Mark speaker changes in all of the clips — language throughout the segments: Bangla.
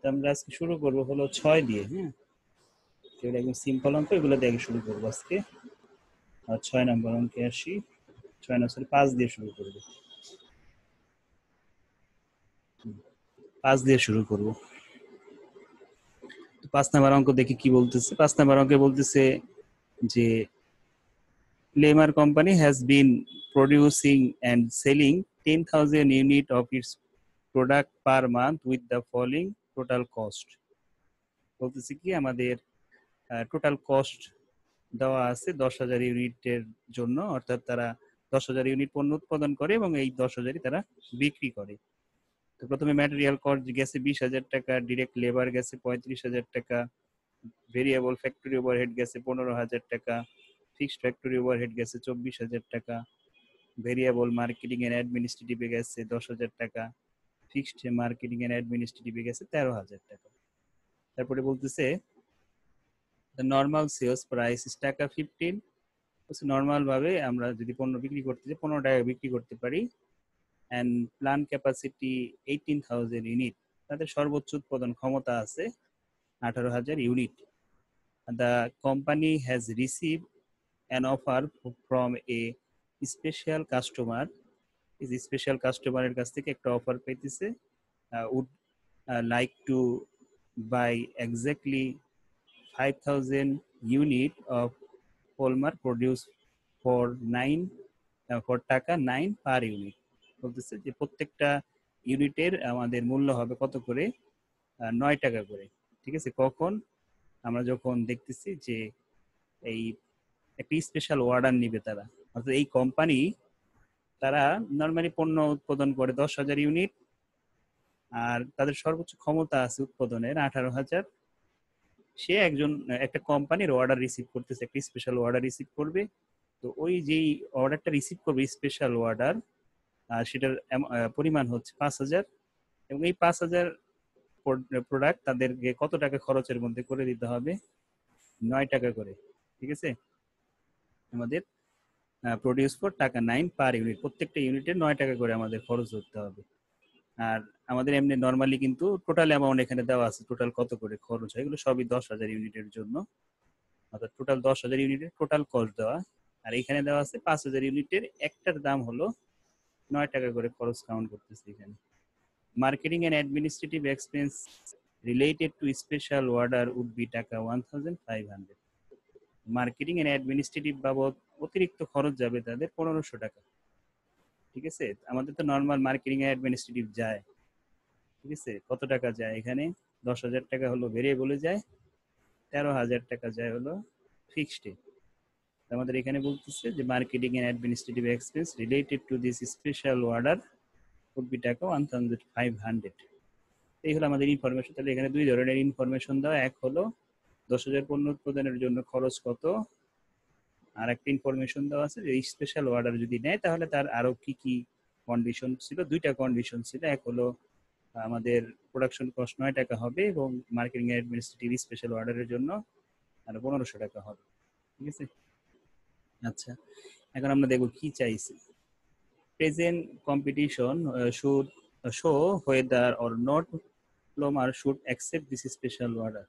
Speaker 1: আমরা আজকে শুরু করব হলো 6 দিয়ে। হ্যাঁ, এগুলো একদম সিম্পল অঙ্ক, এগুলো দিয়ে শুরু করবো আজকে। আর 6 নম্বর অঙ্কে আসি। 6 না, সরি 5 দিয়ে শুরু করব। 5 দিয়ে শুরু করব। 5 নম্বর অঙ্ক দেখি কি বলতেছে। 5 নম্বর অঙ্কে বলতেছে যে Lemar company has been producing and selling 10,000 unit of its product per month with the following total cost. বলতেছে কি আমাদের টোটাল কস্ট দেওয়া আছে 10,000 ইউনিটের জন্য, অর্থাৎ তারা 10,000 ইউনিট পণ্য উৎপাদন করে এবং এই 10,000ই তারা বিক্রি করে। তো প্রথমে ম্যাটেরিয়াল কস্ট গেছে 20,000 টাকা, ডিরেক্ট লেবার গেছে 35,000 টাকা, ভেরিয়েবল ফ্যাক্টরি ওভারহেড গেছে 15,000 টাকা, ফিক্সড ফ্যাক্টরি ওভারহেড গেছে 24,000 টাকা, ভেরিয়েবল মার্কেটিং এন্ড অ্যাডমিনিস্ট্রেটিভে গেছে 10,000 টাকা, ফিক্সড মার্কেটিং এন্ড অ্যাডমিনিস্ট্রেটিভে গেছে 13,000 টাকা। তারপরে বলতেছে the normal sales price is টাকা 15। নর্মাল ভাবে আমরা যদি পণ্য বিক্রি করতে চাই 15 টাকা বিক্রি করতে পারি। অ্যান্ড প্ল্যান ক্যাপাসিটি 18,000 ইউনিট, তাদের সর্বোচ্চ উৎপাদন ক্ষমতা আছে 18,000 unit. The company has receive an offer from a special customer. Special কাস্টমারের কাছ থেকে একটা অফার পেতেছে, would like to buy exactly 5,000 unit of polymer produced for টাকা 9 পার ইউনিট। বলতেছে যে প্রত্যেকটা ইউনিটের আমাদের মূল্য হবে কত করে, 9 টাকা করে। ঠিক আছে, কখন আমরা যখন দেখতেছি যে এই একটি স্পেশাল অর্ডার নিবে তারা, অর্থাৎ এই কোম্পানি তারা নর্মালি পণ্য উৎপাদন করে 10,000 ইউনিট, আর তাদের সর্বোচ্চ ক্ষমতা আছে উৎপাদনের 18,000। সে একটা কোম্পানির অর্ডার রিসিভ করতেছে, একটা স্পেশাল অর্ডার রিসিভ করবে। তো ওই যেই অর্ডারটা রিসিভ করবে স্পেশাল অর্ডার, সেটার পরিমাণ হচ্ছে 5,000, এবং এই 5,000 প্রোডাক্ট তাদেরকে কত টাকা খরচের মধ্যে করে দিতে হবে, 9 টাকা করে। ঠিক আছে, আমাদের প্রডিউস ফর টাকা 9 পার ইউনিট, প্রত্যেকটা ইউনিটে 9 টাকা করে আমাদের খরচ করতে হবে। আর আমাদের এমনি নর্মালি কিন্তু টোটাল অ্যামাউন্ট এখানে দেওয়া আছে, টোটাল কত করে খরচ হয়, এগুলো সবই 10,000 ইউনিটের জন্য, অর্থাৎ টোটাল 10,000 ইউনিটের টোটাল কস্ট দেওয়া। আর এখানে দেওয়া আছে 5,000 ইউনিটের একটার দাম হলো 9 টাকা করে খরচ কাউন্ট করতেছে এখানে। Marketing and administrative expense related to special order would be টাকা 1,500। মার্কেটিং এন্ড অ্যাডমিনিস্ট্রেটিভ বাবদ অতিরিক্ত খরচ যাবে তাদের 1,500 টাকা। ঠিক আছে, আমাদের তো নর্মাল মার্কেটিং এন্ড অ্যাডমিনিস্ট্রেটিভ যায়, ঠিক আছে, কত টাকা যায় এখানে, 10,000 টাকা হলো ভেরিয়েবলে যায়, 13,000 টাকা যায় হলো ফিক্সডে। আমাদের এখানে বলতেছে যে marketing and administrative expense related to this special order would be টাকা 1,500। এই হলো আমাদের ইনফরমেশন। তাহলে এখানে দুই ধরনের ইনফরমেশন দেওয়া, এক হলো 10,000 পণ্য উৎপাদনের জন্য খরচ কত, আর একটা ইনফরমেশন দেওয়া আছে যে স্পেশাল অর্ডার যদি নেয় তাহলে তার আরো কি কি কন্ডিশন ছিল। দুইটা কন্ডিশন ছিল, এক হলো আমাদের প্রোডাকশন কস্ট 9 টাকা হবে এবং মার্কেটিং অ্যাডমিনিস্ট্রেটিভ স্পেশাল অর্ডারের জন্য আর 1,500 টাকা হবে। ঠিক আছে, আচ্ছা এখন আমরা দেখব কি চাইছে। Present competition should show whether or not Plumar should accept this special order।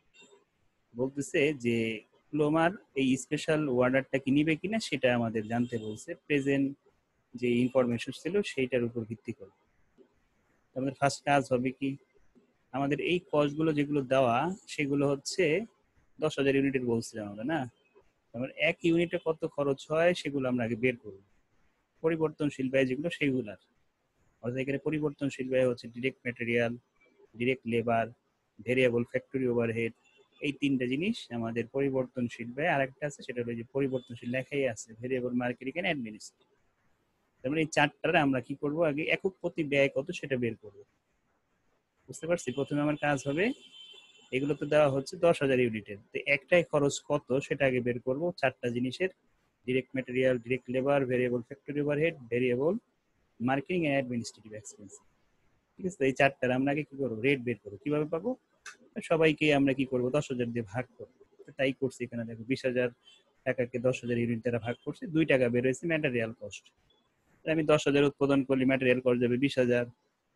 Speaker 1: বলতেছে যে প্লোমার এই স্পেশাল অর্ডারটা কি নিবে কিনা সেটা আমাদের জানতে বলছে, প্রেজেন্ট যে ইনফরমেশন ছিল সেইটার উপর ভিত্তি করে। আমাদের ফার্স্ট কাজ হবে কি, আমাদের এই কস্টগুলো যেগুলো দেওয়া সেগুলো হচ্ছে 10,000 ইউনিটের বলছিলাম আমরা, না? আমার এক ইউনিটে কত খরচ হয় সেগুলো আমরা আগে বের করব। পরিবর্তনশীল ব্যয় যেগুলো সেগুলার, অর্থাৎ এখানে পরিবর্তনশীল ব্যয় হচ্ছে direct material, direct labour, variable factory overhead, এই তিনটা জিনিস আমাদের পরিবর্তনশীল ব্যয়। আর একটা আছে সেটা হলো যে পরিবর্তনশীল লেখাই আছে, ভেরিয়েবল মার্কেটিং এন্ড অ্যাডমিনিস্ট্রেটিভ। তার মানে এই চারটারে আমরা কি করব, আগে একক প্রতি ব্যয় কত সেটা বের করব। বুঝতে পারছি? প্রথমে আমার কাজ হবে, এগুলো তো দেওয়া হচ্ছে 10,000 ইউনিটের, তো একটাই খরচ কত সেটা আগে বের করব চারটা জিনিসের, direct material, direct labour, variable factory overhead, variable marketing and administrative expense. ঠিক আছে, এই চারটার আমরা আগে কি করবো, রেট বের করবো। কিভাবে পাবো, সবাইকে আমরা কি করবো 10,000 দিয়ে ভাগ করবো। তাই করছি, এখানে দেখো 20,000 টাকাকে 10,000 ইউনিট দ্বারা ভাগ করছি, 2 টাকা বের হয়েছে ম্যাটেরিয়াল কস্ট। আমি 10,000 উৎপাদন করলে ম্যাটেরিয়াল কস্ট যাবে 20,000,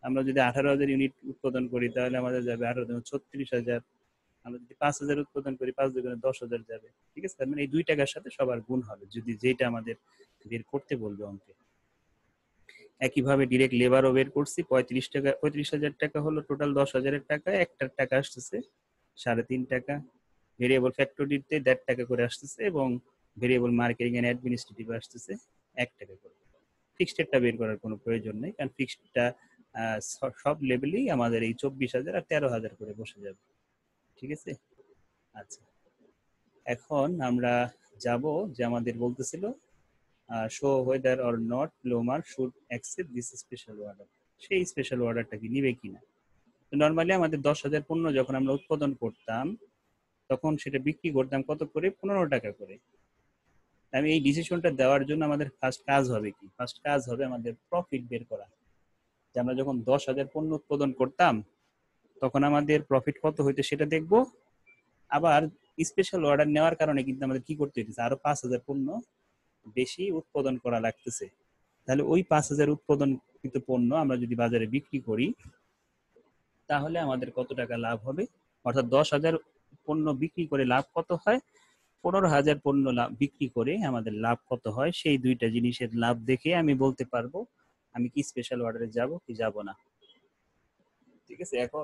Speaker 1: আমরা যদি 18,000 ইউনিট উৎপাদন করি তাহলে আমাদের যাবে 36,000। আমরা যদি 5,000 উৎপাদন করি 5 দুগুণে 10,000 যাবে। ঠিক আছে, তার মানে এই 2 টাকার সাথে সবার গুণ হবে যদি যেটা আমাদের বের করতে বলবে অঙ্কে। একইভাবে ডিরেক্ট লেবারও বের করছি 35,000 টাকা হলো টোটাল 10,000 টাকা, একটার টাকা আসতেছে 3.5 টাকা, ভেরিয়েবল ফ্যাক্টরিতে 1.5 টাকা করে আসতেছে এবং ভেরিয়েবল মার্কেটিং এন্ড অ্যাডমিনিস্ট্রেটিভ আসতেছে 1 টাকা করে। ফিক্সডটা বের করার কোনো প্রয়োজন নেই, কারণ ফিক্সডটা সব লেভেলেই আমাদের এই 24,000 আর 13,000 করে বসে যাবে। ঠিক আছে, আচ্ছা এখন আমরা যাব যে আমাদের বলতেছিল show whether or not Lomar should accept this special order, সেই স্পেশাল অর্ডারটা কি নিবে কিনা। তো নর্মালি আমাদের 10,000 পণ্য যখন আমরা উৎপাদন করতাম তখন সেটা বিক্রি করতাম কত করে, 15 টাকা করে। আমি এই ডিসিশনটা দেওয়ার জন্য আমাদের ফার্স্ট কাজ হবে কি, ফার্স্ট কাজ হবে আমাদের প্রফিট বের করা। যে আমরা যখন 10,000 পণ্য উৎপাদন করতাম তখন আমাদের প্রফিট কত হইতো সেটা দেখব। আবার স্পেশাল অর্ডার নেওয়ার কারণে কিন্তু আমাদের কি করতে হইতেছে, আরো 5,000 পণ্য বেশি উৎপাদন করা লাগতেছে। তাহলে ওই 5,000 উৎপাদনকৃত পণ্য আমরা যদি বাজারে বিক্রি করি তাহলে আমাদের কত টাকা লাভ হবে, অর্থাৎ 10,000 পণ্য বিক্রি করে লাভ কত হয়, 15,000 পণ্য বিক্রি করে আমাদের লাভ কত হয়, সেই দুইটা জিনিসের লাভ দেখে আমি বলতে পারবো আমি কি স্পেশাল অর্ডারে যাব কি যাব না। ঠিক আছে, এখন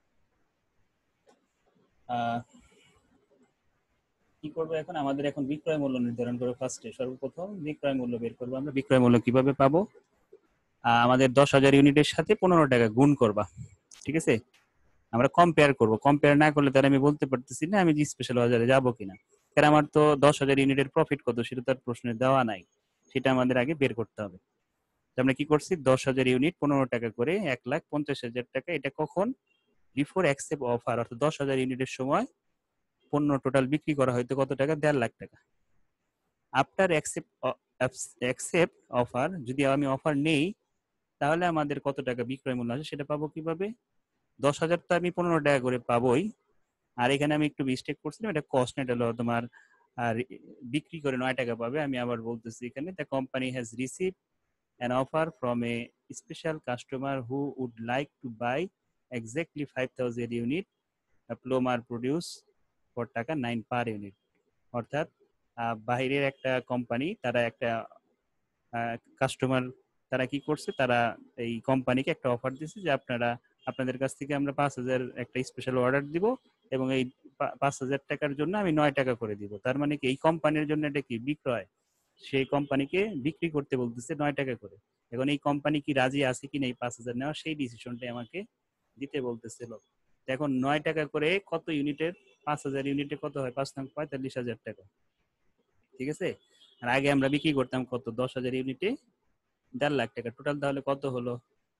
Speaker 1: কি করবো, এখন আমাদের এখন বিক্রয় মূল্য নির্ধারণ করবো। ফার্স্টে সর্বপ্রথম বিক্রয় মূল্য বের করবো। আমরা বিক্রয় মূল্য কিভাবে পাবো, আমাদের 10,000 ইউনিটের সাথে 15 টাকা গুণ করবা। ঠিক আছে, আমরা কম্পেয়ার করব, কম্পেয়ার না করলে তাহলে আমি বলতে পারতেছি না আমি জি স্পেশাল বাজারে যাব কিনা, কারণ আমার তো 10,000 ইউনিটের প্রফিট কত সেটা তার প্রশ্নে দেওয়া নাই, সেটা আমাদের আগে বের করতে হবে। আমরা কি করছি, 10,000 ইউনিট 15 টাকা করে 1,50,000 টাকা। এটা কখন, বিফোর অ্যাকসেপ্ট অফার, অর্থাৎ 10,000 ইউনিটের সময় পণ্য টোটাল বিক্রি করা হয়তো কত টাকা, 1.5 লাখ টাকা। আফটার অ্যাকসেপ্ট অফার, যদি আমি অফার নেই তাহলে আমাদের কত টাকা বিক্রয় মূল্য আছে সেটা পাবো কিভাবে, 10,000 তো আমি 15 টাকা করে পাবোই, আর এখানে আমি একটু মিস্টেক করছিলাম, এটা কস্ট নেট হলো তোমার, আর বিক্রি করে 9 টাকা পাবে। আমি আবার বলতেছি এখানে the company has receive an offer from a special customer who would like to buy exactly 5,000 unit Plomar produce for টাকা 9 per unit। অর্থাৎ বাইরের একটা কোম্পানি, তারা একটা কাস্টমার, তারা কি করছে, তারা এই কোম্পানিকে একটা অফার দিচ্ছে যে আপনাদের কাছ থেকে আমরা 5,000 একটা স্পেশাল অর্ডার দিব এবং এই 5,000 টাকার জন্য আমি 9 টাকা করে দিব। তার মানে কি এই কোম্পানির জন্য এটা কি বিক্রয়, সেই কোম্পানিকে বিক্রি করতে বলতেছে 9 টাকা করে। এখন এই কোম্পানি কি রাজি আছে কিনা এই 5,000 নেওয়া, সেই ডিসিশনটাই আমাকে দিতে বলতেছিল। এখন 9 টাকা করে কত ইউনিটের, 5,000 ইউনিটে কত হয়, 5,45,000 টাকা। ঠিক আছে, আর আগে আমরা বিক্রি করতাম কত, 10,000 ইউনিটে 1.5 লাখ টাকা। টোটাল তাহলে কত হলো,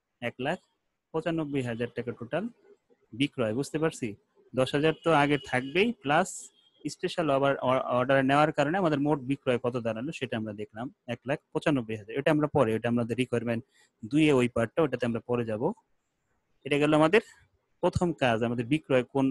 Speaker 1: 1,95,000 টাকা টোটাল বিক্রয়। বুঝতে পারছি, 10,000 তো আগে থাকবেই, প্লাস স্পেশাল অর্ডার নেওয়ার কারণে আমাদের মোট বিক্রয় কত দাঁড়ালো সেটা আমরা দেখলাম 1,95,000। এটা আমরা পরে, এটা আমাদের রিকোয়ারমেন্ট 2 এ ওই পার্টটা, ওটাতে আমরা পরে যাব। এটা গেল আমাদের প্রথম কাজ, আমাদের বিক্রয় কোন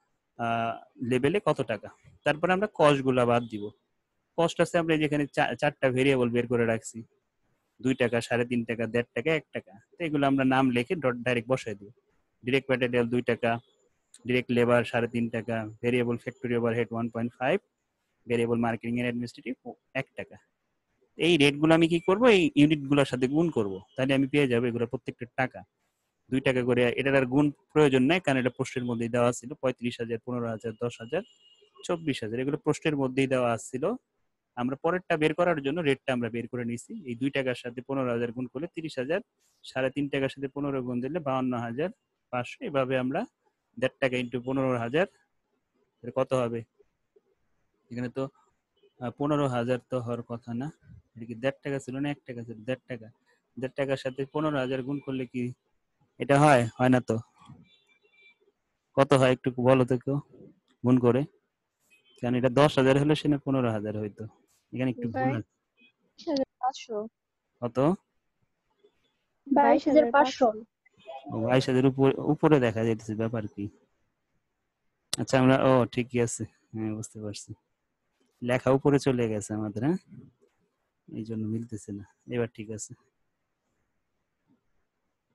Speaker 1: লেভেলে কত টাকা। তারপরে আমরা কস্ট গুলা বাদ দিব। কস্ট আছে আমরা যেখানে 4টা ভেরিয়েবল বের করে রাখছি, 2 টাকা, 3.5 টাকা, 1.5 টাকা, 1 টাকা। তো এগুলো আমরা নাম লিখে ডাইরেক্ট বসাই দিব। ডিরেক্ট ম্যাটেরিয়াল 2 টাকা, ডিরেক্ট লেবার 3.5 টাকা, variable factory overhead 1.5, variable marketing and administrative 1 টাকা। এই রেটগুলো আমি কি করব, এই ইউনিটগুলোর সাথে গুণ করব, তাহলে আমি পেয়ে যাবো এগুলো প্রত্যেকটা টাকা 2 টাকা করে। এটার আর গুণ প্রয়োজন নাই, কারণ এটা প্রশ্নের মধ্যেই দেওয়া ছিল। 35,000, 15,000, 10,000, 24,000 এগুলো প্রশ্নের মধ্যেই দেওয়া ছিল। আমরা পরেরটা বের করার জন্য রেটটা আমরা বের করে নিছি। এই 2 টাকার সাথে 15,000 গুণ করলে 30,000, 3.5 টাকার সাথে 15 গুণ দিলে 52,500। এভাবে আমরা 1.5 টাকা ইন্টু 15,000 কত হবে, এখানে তো 15,000 তো হওয়ার কথা না, এটা কি 1.5 টাকা ছিল না 1 টাকা ছিল, 1.5 টাকা। 1.5 টাকার সাথে 15,000 গুণ করলে কি এটা হয়, হয় না তো, কত হয় একটু বলো তো কেউ গুণ করে, কারণ এটা 10,000 হলে সেখানে 15,000 হইতো, এখানে একটু ভুল আছে।
Speaker 2: 22,500।
Speaker 1: কত,
Speaker 2: 22,500।
Speaker 1: 22,000 উপরে দেখা যাইতেছে, ব্যাপার কি। আচ্ছা আমরা, ও ঠিকই আছে, হ্যাঁ বুঝতে পারছি, লেখা উপরে চলে গেছে আমাদের, হ্যাঁ এই জন্য মিলতেছে না। এবার ঠিক আছে।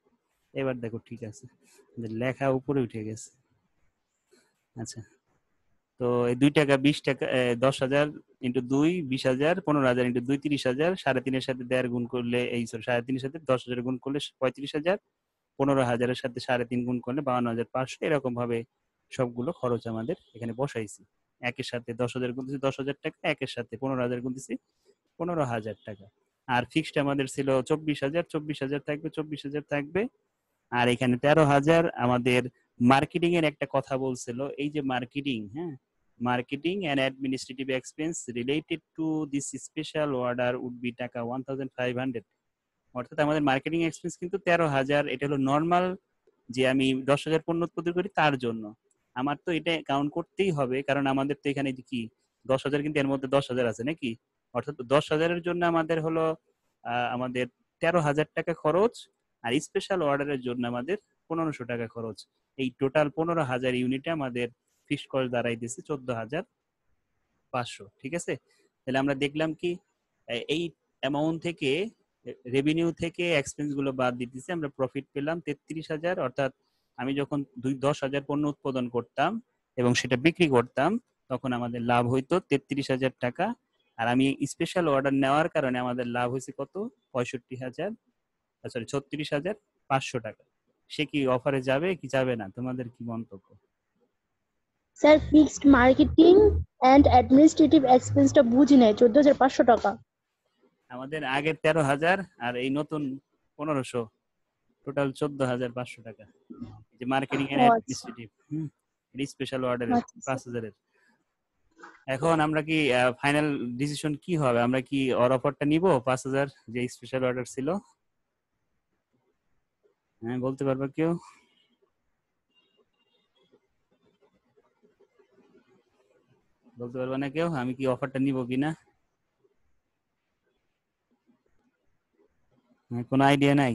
Speaker 1: এবার দেখো ঠিক আছে, যে লেখা উপরে উঠে গেছে। আচ্ছা, তো এই 2 টাকা 20 টাকা 10,000 ইন্টু 2 20,000, 15,000 ইন্টু 2 30,000, 3.5-এর সাথে 1.5 গুণ করলে এই সরি 3.5-এর সাথে 10,000 গুণ করলে 35,000, 15,000-এর সাথে 3.5 গুণ করলে 52,500। এরকম ভাবে সবগুলো খরচ আমাদের এখানে বসাইছি। একের সাথে 10,000 গুণ দিচ্ছি 10,000 টাকা, একের সাথে 15,000 গুণ দিচ্ছি 15,000 টাকা। আর ফিক্সড আমাদের ছিল 24,000, 24,000 থাকবে, 24,000 থাকবে। আর এখানে 13,000 আমাদের মার্কেটিং এর একটা কথা বলছিল, এই যে মার্কেটিং, হ্যাঁ, marketing and administrative expense related to this special order would be টাকা 1,500। অর্থাৎ আমাদের মার্কেটিং এক্সপেন্স কিন্তু 13,000। এটা হলো নর্মাল, যে আমি 10,000 পণ্য উৎপাদন করি তার জন্য। আমার তো এটা কাউন্ট করতেই হবে, কারণ আমাদের তো এখানে কি 10,000, কিন্তু এর মধ্যে 10,000 আছে নাকি। অর্থাৎ 10,000-এর জন্য আমাদের হলো আমাদের 13,000 টাকা খরচ, আর স্পেশাল অর্ডারের জন্য আমাদের 1,500 টাকা খরচ। এই টোটাল 15,000 ইউনিটে আমাদের ফিক্সড কস্ট দাঁড়াইতেছে 14,500। ঠিক আছে, তাহলে আমরা দেখলাম কি এই অ্যামাউন্ট থেকে, রেভিনিউ থেকে এক্সপেন্স গুলো বাদ দিতেছি, আমরা প্রফিট পেলাম 33,000। অর্থাৎ আমি যখন 10,000 পণ্য উৎপাদন করতাম এবং সেটা বিক্রি করতাম, তখন আমাদের লাভ হইতো 33,000 টাকা। আর আমি স্পেশাল অর্ডার নেওয়ার কারণে আমাদের লাভ হয়েছে কত, 65,000, সরি 36,500 টাকা। সে কি অফারে যাবে কি যাবে না, তোমাদের কি মন্তব্য?
Speaker 2: Sir fixed marketing and administrative এক্সপেন্সটা বুঝি নাই, 14,500 টাকা।
Speaker 1: আমাদের আগের 13,000 আর এই নতুন 1,500, টোটাল 14,500 টাকা। যে মার্কেটিং এন্ড
Speaker 2: ও আচ্ছা
Speaker 1: অ্যাডমিনিস্ট্রেটিভ স্পেশাল অর্ডারের
Speaker 2: আচ্ছা স্যার।
Speaker 1: 5,000-এর। এখন আমরা কি ফাইনাল ডিসিশন কি হবে, আমরা কি ওর অফারটা নিব 5,000 যে স্পেশাল অর্ডার ছিল? হ্যাঁ, বলতে পারবে কেউ? বলতে পারবে না কেউ আমি কি অফারটা নিব কিনা? কোনো আইডিয়া নাই?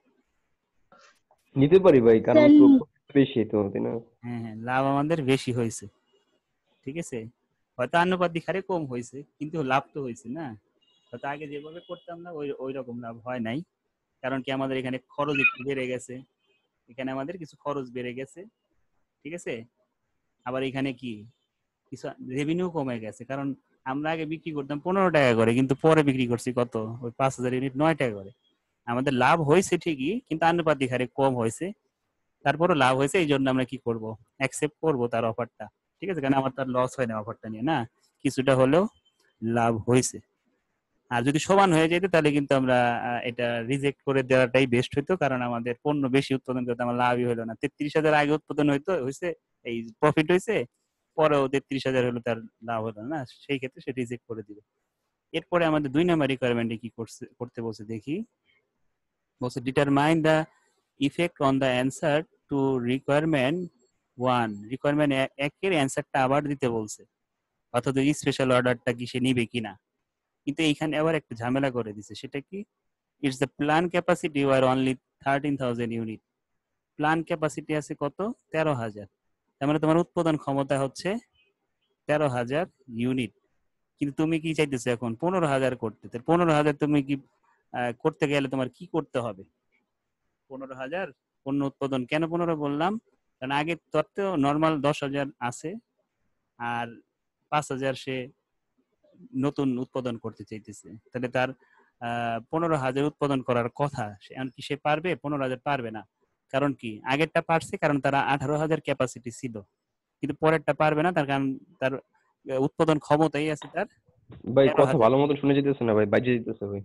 Speaker 3: নিতে পারি ভাই, কারণ
Speaker 2: স্যার
Speaker 3: তো বেশি তো, তাই না?
Speaker 1: হ্যাঁ হ্যাঁ, লাভ আমাদের বেশি হয়েছে। ঠিক আছে, হয়তো আনুপাতিক হারে কম হয়েছে, কিন্তু লাভ তো হয়েছে না। হয়তো আগে যেভাবে করতাম না ওই ওই রকম লাভ হয় নাই, কারণ কি আমাদের এখানে খরচ একটু বেড়ে গেছে, এখানে আমাদের কিছু খরচ বেড়ে গেছে। ঠিক আছে, আবার এখানে কি কিছু রেভিনিউ কমে গেছে, কারণ আমরা আগে বিক্রি করতাম 15 টাকা করে, কিন্তু পরে বিক্রি করছি কত, ওই 5,000 ইউনিট 9 টাকা করে। আমাদের লাভ হয়েছে ঠিকই, কিন্তু আনুপাতিক হারে কম হয়েছে। তারপরও লাভ হয়েছে, এই জন্য আমরা কি করব, অ্যাকসেপ্ট করব তার অফারটা। ঠিক আছে, কারণ আমার তার লস হয় না অফারটা নিয়ে, না, কিছুটা হলেও লাভ হয়েছে। আর যদি সমান হয়ে যেত তাহলে কিন্তু আমরা এটা রিজেক্ট করে দেওয়াটাই বেস্ট হইতো, কারণ আমাদের পণ্য বেশি উৎপাদন করতে আমার লাভই হলো না। 33,000 আগে উৎপাদন হয়েছে, এই প্রফিট হয়েছে, পরেও 33,000 হলো, তার লাভ হলো না, সেই ক্ষেত্রে সে রিজেক্ট করে দিবে। এরপরে আমাদের 2 নাম্বার রিকোয়ারমেন্টে কি করতে বলছে দেখি। বলছে determine the effect on the answer to requirement 1। Requirement 1-এর অ্যান্সারটা আবার দিতে বলছে, অর্থাৎ এই স্পেশাল অর্ডারটা কি সে নিবে কিনা। কিন্তু এইখানে আবার একটা ঝামেলা করে দিছে, সেটা কি, it's the plan capacity were only 13,000 unit. Plan capacity আছে কত, 13,000। তার মানে তোমার উৎপাদন ক্ষমতা হচ্ছে 13,000 ইউনিট, কিন্তু তুমি কি চাইতেছো এখন 15,000 করতে। 15,000 তুমি কি করতে গেলে তোমার কি করতে হবে, 15,000 পণ্য উৎপাদন। কেন 15 বললাম, কারণ আগে তোর তো নর্মাল 10,000 আছে, আর 5,000 সে নতুন উৎপাদন করতে চাইতেছে, তাহলে তার 15,000 উৎপাদন করার কথা। এমনকি সে পারবে 15,000? পারবে না। কারণ কি, আগেরটা পারছে কারণ তারা 18,000 ক্যাপাসিটি ছিল, কিন্তু পরেরটা পারবে না, তার কারণ তার উৎপাদন ক্ষমতাই আছে তার
Speaker 3: ভাই কথা
Speaker 1: 13,000।
Speaker 3: ভালো মতো শুনে যেতেছে না ভাই, বাজে যেতেছে ভাই।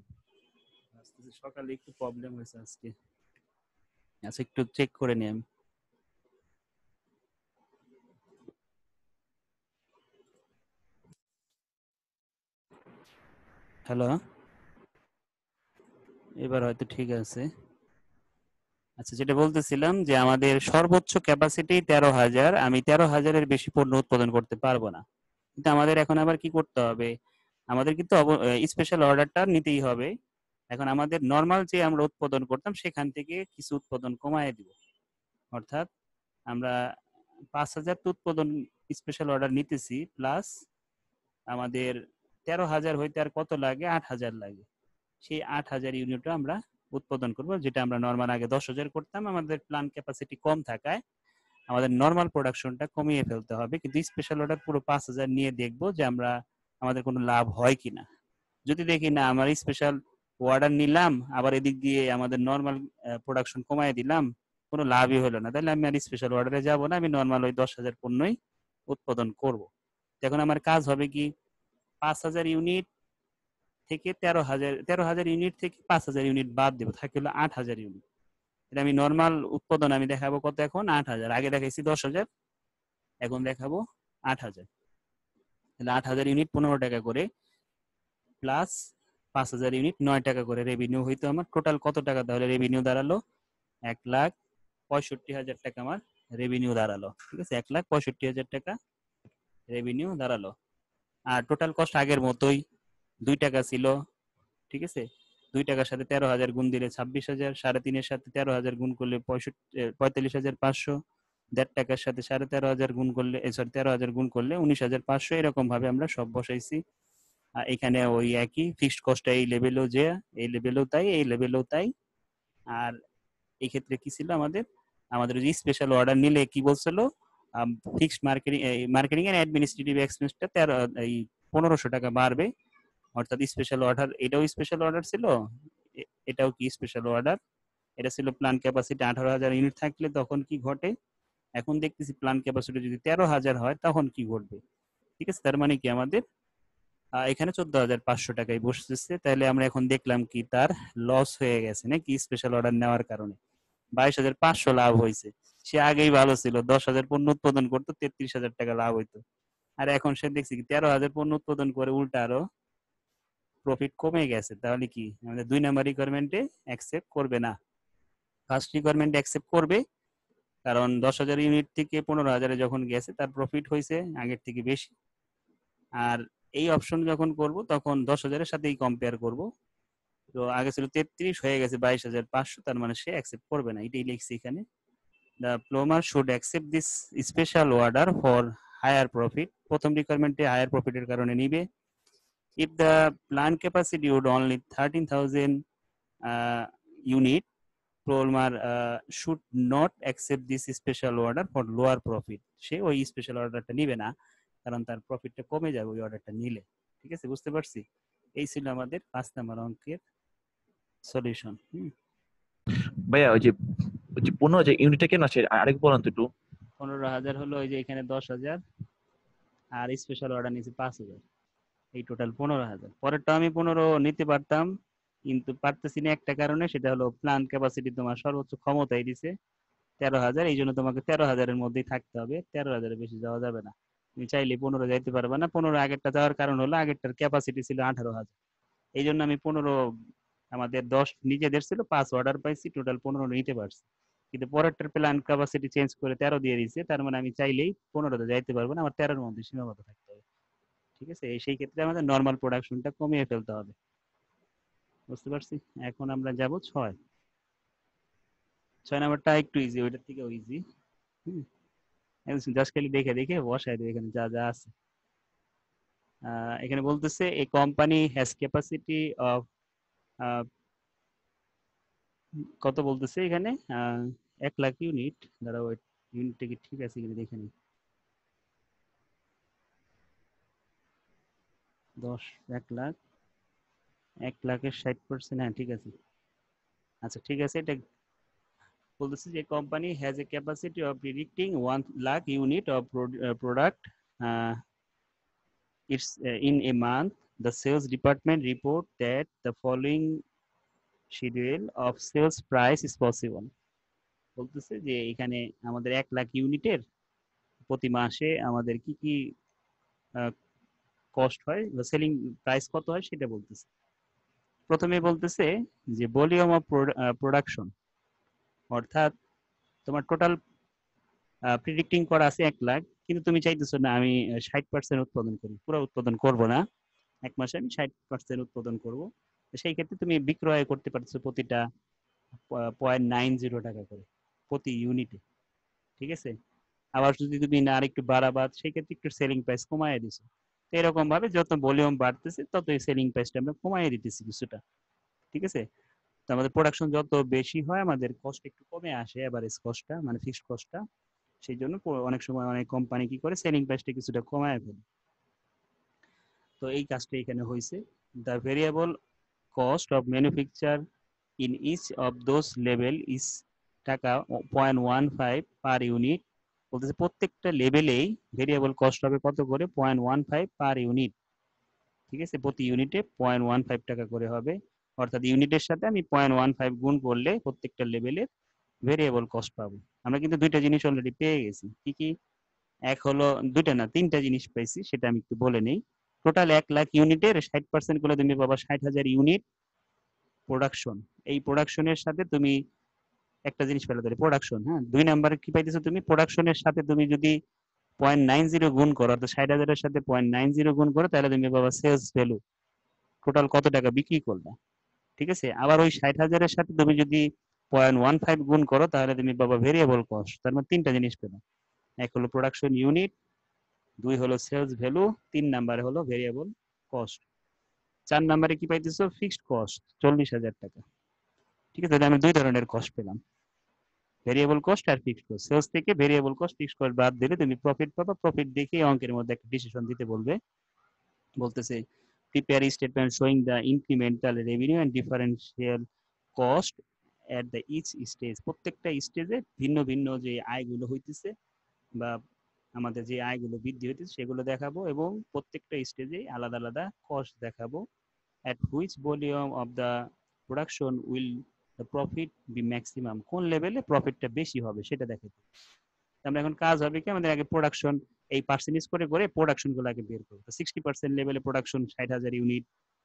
Speaker 1: সকালে একটু প্রবলেম হয়েছে আজকে। আচ্ছা, একটু চেক করে নিই আমি। হ্যালো, এবার হয়তো ঠিক আছে। আচ্ছা, যেটা বলতেছিলাম যে আমাদের সর্বোচ্চ ক্যাপাসিটি 13,000, আমি 13,000-এর বেশি পণ্য উৎপাদন করতে পারবো না। কিন্তু আমাদের এখন আবার কি করতে হবে, আমাদের কিন্তু স্পেশাল অর্ডারটা নিতেই হবে। এখন আমাদের নর্মাল যে আমরা উৎপাদন করতাম সেখান থেকে কিছু উৎপাদন কমায় দিব। অর্থাৎ আমরা 5,000 তো উৎপাদন স্পেশাল অর্ডার নিতেছি, প্লাস আমাদের 13,000 হইতে আর কত লাগে, 8,000 লাগে। সেই 8,000 ইউনিটও আমরা উৎপাদন করব, যেটা আমরা নর্মাল আগে 10,000 করতাম। আমাদের প্ল্যান্ট ক্যাপাসিটি কম থাকায় আমাদের নর্মাল প্রোডাকশনটা কমিয়ে ফেলতে হবে, কিন্তু স্পেশাল অর্ডার পুরো 5,000 নিয়ে দেখব যে আমরা আমাদের কোনো লাভ হয় কিনা। যদি দেখি না আমার স্পেশাল অর্ডার নিলাম আবার এদিক দিয়ে আমাদের নর্মাল প্রোডাকশন কমায় দিলাম, কোনো লাভই হলো না, তাহলে আমি আর স্পেশাল অর্ডারে যাব না, আমি নর্মাল ওই 10,000 পণ্যই উৎপাদন করব। এখন আমার কাজ হবে কি, 5,000 ইউনিট থেকে 13,000 ইউনিট থেকে 5,000 ইউনিট বাদ দেবো, থাকে হলো 8,000 ইউনিট। এটা আমি নর্মাল উৎপাদন আমি দেখাবো কত, এখন 8,000, আগে দেখাইছি 10,000, এখন দেখাবো 8,000। তাহলে 8,000 ইউনিট 15 টাকা করে প্লাস 5,000 ইউনিট 9 টাকা করে রেভিনিউ হইতো আমার। টোটাল কত টাকা তাহলে রেভিনিউ দাঁড়ালো? 1,65,000 টাকা আমার রেভিনিউ দাঁড়ালো। ঠিক আছে, 1,65,000 টাকা রেভিনিউ দাঁড়ালো। আর টোটাল কস্ট আগের মতোই 2 টাকা ছিল। ঠিক আছে, 2 টাকার সাথে 13,000 গুণ দিলে 26,000, 3.5-এর সাথে 13,000 গুণ করলে 45,500, 1.5 টাকার সাথে 13,500 গুণ করলে 13,000 গুণ করলে 19,500, এরকম ভাবে আমরা সব বসাইছি। এখানে ওই একই ফিক্সড কস্টটা এই লেভেলেও যে এই লেভেলেও তাই, এই লেভেলেও তাই। আর এই ক্ষেত্রে কি ছিল আমাদের, আমাদের যে স্পেশাল অর্ডার নিলে কি বলছিল, ফিক্সড মার্কেটিং এন্ড অ্যাডমিনিস্ট্রেটিভ এক্সপেন্সটা 1,500 টাকা বাড়বে। অর্থাৎ স্পেশাল অর্ডার, এটাও স্পেশাল অর্ডার ছিল, এটাও কি স্পেশাল অর্ডার। এটা ছিল প্ল্যান ক্যাপাসিটি 18,000 ইউনিট থাকলে তখন কি ঘটে, এখন দেখতেছি প্ল্যান ক্যাপাসিটি যদি 13,000 হয় তখন কি ঘটবে। ঠিক আছে, তার মানে কি আমাদের এখানে 14,500 টাকায় বসতেছে। তাহলে আমরা এখন দেখলাম কি তার লস হয়ে গেছে নাকি স্পেশাল অর্ডার নেওয়ার কারণে। 22,500 লাভ হয়েছে। সে আগেই ভালো ছিল, 10,000 পণ্য উৎপাদন করতো, 33,000 টাকা লাভ হইতো। আর এখন সে দেখছি কি 13,000 পণ্য উৎপাদন করে উল্টা আরো প্রফিট কমে গেছে। তাহলে কি আমাদের 2 নাম্বার রিকোয়ারমেন্টে অ্যাকসেপ্ট করবে না, ফার্স্ট রিকোয়ারমেন্টে অ্যাকসেপ্ট করবে। কারণ 10,000 ইউনিট থেকে 15,000 যখন গেছে তার প্রফিট হয়েছে আগের থেকে বেশি। আর এই অপশন যখন করব তখন 10,000 এর সাথেই কম্পেয়ার করব। তো আগে ছিল 33, হয়ে গেছে 22,500, তার মানে সে অ্যাকসেপ্ট করবে না, এটাই লিখছি এখানে। The Plomar should accept this special order for higher profit. প্রথম রিকোয়ারমেন্টে হায়ার প্রফিটের কারণে নিবে। If the plant capacity would only 13,000 unit, Prolmar should not accept this special order for lower profit. সে ওই স্পেশাল অর্ডারটা নিবে না, কারণ তার প্রফিটটা কমে যাবে ওই অর্ডারটা নিলে। ঠিক আছে, বুঝতে পারছি? এই ছিল আমাদের 5 নাম্বার অঙ্কের সলিউশন।
Speaker 4: ভাইয়া ওই যে 15,000 ইউনিটটা কেন আছে আরেক বলেন তো একটু।
Speaker 1: 15,000 হলো ওই যে এখানে 10,000 আর স্পেশাল অর্ডার নিয়েছি 5,000, এই টোটাল 15,000। পরেরটা আমি 15 নিতে পারতাম, কিন্তু পারতেছি না একটা কারণে, সেটা হলো প্ল্যান ক্যাপাসিটি তোমার সর্বোচ্চ ক্ষমতায় দিছে 13,000, এই জন্য তোমাকে 13,000 এর মধ্যেই থাকতে হবে, 13,000 এর বেশি যাওয়া যাবে না। তুমি চাইলে 15 যাইতে পারবে না। 15 আগেরটা যাওয়ার কারণ হলো আগেরটার ক্যাপাসিটি ছিল 18,000, এই জন্য আমি 15, আমাদের 10 নিজেদের ছিল, 5 অর্ডার পাইছি, টোটাল 15 নিতে পারছি। কিন্তু পরেরটার প্ল্যান ক্যাপাসিটি চেঞ্জ করে 13 দিয়ে দিয়েছে, তার মানে আমি চাইলেই 15 যাইতে পারবো না, আমার 13 এর মধ্যে সীমাবদ্ধ থাকতে হবে। ঠিক আছে, সেই ক্ষেত্রে আমাদের নর্মাল প্রোডাকশনটা কমিয়ে ফেলতে হবে। বুঝতে পারছি? এখন আমরা যাব 6 নাম্বারটা একটু ইজি, ওইটার থেকেও ইজি। জাস্ট খালি দেখে দেখে বসাই দেবে এখানে যা যা আছে। এখানে বলতেছে a company has capacity of, কত বলতেছে এখানে, 1 লাখ ইউনিট। দাঁড়াও, ইউনিটটা কি ঠিক আছে কিনা দেখে নিই। 1 লাখ, 1 লাখের 60%, হ্যাঁ ঠিক আছে। আচ্ছা ঠিক আছে, এটা বলতেছে যে company has a capacity of predicting 1 lakh unit of product it's in a month. The sales department report that the following schedule of sales price is possible. বলতেছে যে এখানে আমাদের 1 লাখ ইউনিটের প্রতি মাসে আমাদের কি কি কস্ট হয় বা সেলিং প্রাইস কত হয় সেটা বলতেছে। প্রথমে বলতেছে যে ভলিউম অফ প্রোডাকশন, অর্থাৎ তোমার টোটাল প্রেডিক্টিং করা আছে 1 লাখ, কিন্তু তুমি চাইতেছো না আমি 60% উৎপাদন করি, পুরো উৎপাদন করব না, এক মাসে আমি 60% উৎপাদন করব। সেই ক্ষেত্রে তুমি বিক্রয় করতে পারছো প্রতিটা 0.90 টাকা করে প্রতি ইউনিটে। ঠিক আছে, আবার যদি তুমি না আরেকটু বাড়াবা সেই ক্ষেত্রে একটু সেলিং প্রাইস কমায় দিছো। তো এরকম ভাবে যত ভলিউম বাড়তেছে তত এই সেলিং প্রাইসটা আমরা কমায় দিতেছি কিছুটা। ঠিক আছে, তো আমাদের প্রোডাকশন যত বেশি হয় আমাদের কস্ট একটু কমে আসে, এভারেজ কস্টটা মানে ফিক্সড কস্টটা। সেই জন্য অনেক সময় অনেক কোম্পানি কি করে সেলিং প্রাইসটা কিছুটা কমায় ফেলে। তো এই কাজটা এখানে হয়েছে। The variable cost of manufacture in each of those level is টাকা 0.15 পার ইউনিট। বলতেছে প্রত্যেকটা লেভেলেই ভেরিয়েবল কস্ট হবে কত করে, 0.15 পার ইউনিট। ঠিক আছে, প্রতি ইউনিটে 0.15 টাকা করে হবে। অর্থাৎ ইউনিটের সাথে আমি 0.15 গুণ করলে প্রত্যেকটা লেভেলের ভেরিয়েবল কস্ট পাবো। আমরা কিন্তু দুইটা জিনিস অলরেডি পেয়ে গেছি। কি কি? এক হলো, দুইটা না তিনটা জিনিস পাইছি, সেটা আমি একটু বলে নেই। টোটাল 1 লাখ ইউনিটের 60% করলে তুমি পাবা 60,000 ইউনিট প্রোডাকশন। এই প্রোডাকশনের সাথে তুমি একটা জিনিস পেলে ধরে প্রোডাকশন, হ্যাঁ। 2 নম্বরে কি পাইতেছো তুমি? প্রোডাকশনের সাথে তুমি যদি 0.90 গুণ করো, অর্থাৎ 60,000-এর সাথে 0.90 গুণ করো, তাহলে তুমি পাবা সেলস ভ্যালু, টোটাল কত টাকা বিক্রি করবে। ঠিক আছে, আবার ওই 60,000-এর সাথে তুমি যদি 0.15 গুণ করো, তাহলে তুমি পাবা ভেরিয়েবল কস্ট। তার মানে তিনটা জিনিস পেলাম, এক হলো প্রোডাকশন ইউনিট, 2 হলো সেলস ভ্যালু, 3 নম্বরে হলো ভেরিয়েবল কস্ট। 4 নম্বরে কি পাইতেছো? ফিক্সড কস্ট 40,000 টাকা। ঠিক আছে, তাহলে আমি দুই ধরনের কস্ট পেলাম, ভেরিয়েবল কস্ট আর ফিক্সড কস্ট। সেলস থেকে ভেরিয়েবল কস্ট ফিক্সড কস্ট বাদ দিলে তুমি প্রফিট পাবা। প্রফিট দেখে অঙ্কের মধ্যে একটা ডিসিশন দিতে বলবে। বলতেছে prepare statement showing the incremental revenue and differential cost at the each stage. প্রত্যেকটা স্টেজে ভিন্ন ভিন্ন যে আয়গুলো হইতেছে বা আমাদের যে আয়গুলো বৃদ্ধি হইতেছে সেগুলো দেখাবো, এবং প্রত্যেকটা স্টেজে আলাদা আলাদা কস্ট দেখাবো। at which volume of the production will the profit be maximum, কোন লেভেলে প্রফিটটা বেশি হবে সেটা দেখাতে। আমরা এখন কাজ হবে কি, আমাদের আগে প্রোডাকশন এই পার্সেন্টেজ করে করে প্রোডাকশন গুলো আগে বের করবো। 60% লেভেলে প্রোডাকশন 60,000 ইউনিট,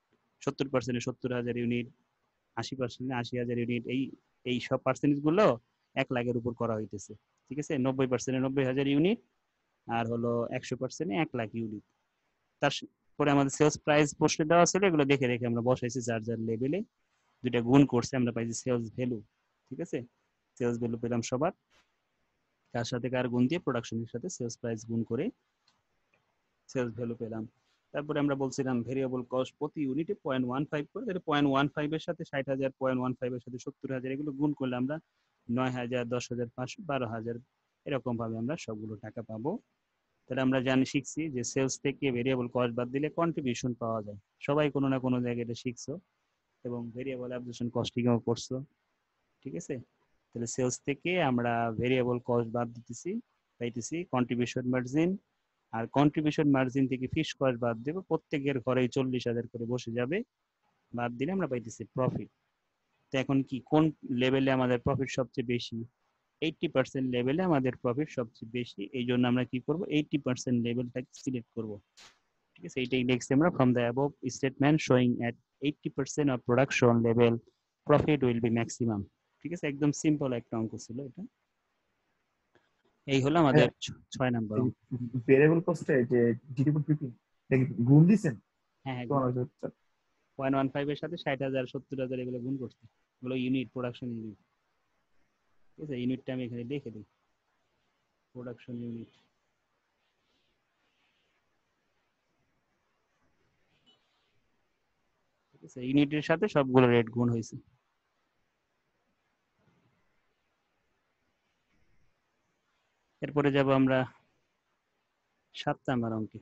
Speaker 1: 70%-এ 70,000 ইউনিট, 80%-এ 80,000 ইউনিট, এই এই সব পার্সেন্টেজ গুলো 1 লাখের উপর করা হইতেছে। ঠিক আছে, 90%-এ 90,000 ইউনিট, আর হলো 100%-এ 1 লাখ ইউনিট। তারপরে আমাদের সেলস প্রাইস প্রশ্নে দেওয়া ছিল, এগুলো দেখে রেখে আমরা বসাইছি যার যার লেভেলে, দুইটা গুণ করছে, আমরা পাইছি সেলস ভ্যালু। ঠিক আছে, সেলস ভ্যালু পেলাম সবার, কার সাথে কার গুণ দিয়ে প্রোডাকশনের সাথে সেলস প্রাইস গুণ করে সেলস ভ্যালু পেলাম। তারপরে আমরা বলছিলাম ভেরিয়েবল কস্ট প্রতি ইউনিটে 0.15 করে, তাহলে 0.15 এর সাথে 60,000, 0.15 এর সাথে 70,000, এগুলো গুণ করলে আমরা 9,000, 10,500, 12,000 এরকম ভাবে আমরা সবগুলো টাকা পাবো। তাহলে আমরা জানি শিখছি যে সেলস থেকে ভেরিয়েবল কস্ট বাদ দিলে কন্ট্রিবিউশন পাওয়া যায়। সবাই কোনো না কোনো জায়গায় এটা শিখছো, এবং ভেরিয়েবল অ্যাবজর্পশন কস্টিংও করছো। ঠিক আছে, তাহলে সেলস থেকে আমরা ভেরিয়েবল কস্ট বাদ দিতেছি, পাইতেছি কন্ট্রিবিউশন মার্জিন, আর কন্ট্রিবিউশন মার্জিন থেকে ফিক্সড কস্ট বাদ দেব, প্রত্যেকের ঘরেই 40,000 করে বসে যাবে, বাদ দিলে আমরা পাইতেছি প্রফিট। তো এখন কি কোন লেভেলে আমাদের প্রফিট সবচেয়ে বেশি? 80% লেভেলে আমাদের প্রফিট সবচেয়ে বেশি, এই জন্য আমরা কি করব, 80% লেভেলটাকে সিলেক্ট করব। ঠিক আছে, এইটাই লিখছি আমরা, from the above statement showing at 80% of production level profit will be maximum. ঠিক আছে, একদম সিম্পল একটা অঙ্ক ছিল এটা। এই হলো আমাদের 6 নম্বর অঙ্ক।
Speaker 5: ভেরিয়েবল কস্টে যে জিডিপি গুণ দিছেন
Speaker 1: হ্যাঁ হ্যাঁ,
Speaker 5: তো
Speaker 1: 0.15 এর সাথে 60,000, 70,000 এগুলো গুণ করছে, এগুলো ইউনিট, প্রোডাকশন ইউনিট। ঠিক আছে, ইউনিটটা আমি এখানে লিখে দিই, প্রোডাকশন ইউনিট। ঠিক আছে, ইউনিটের সাথে সবগুলো রেট গুণ হয়েছে। এরপরে যাব আমরা 7 নাম্বার অঙ্কে।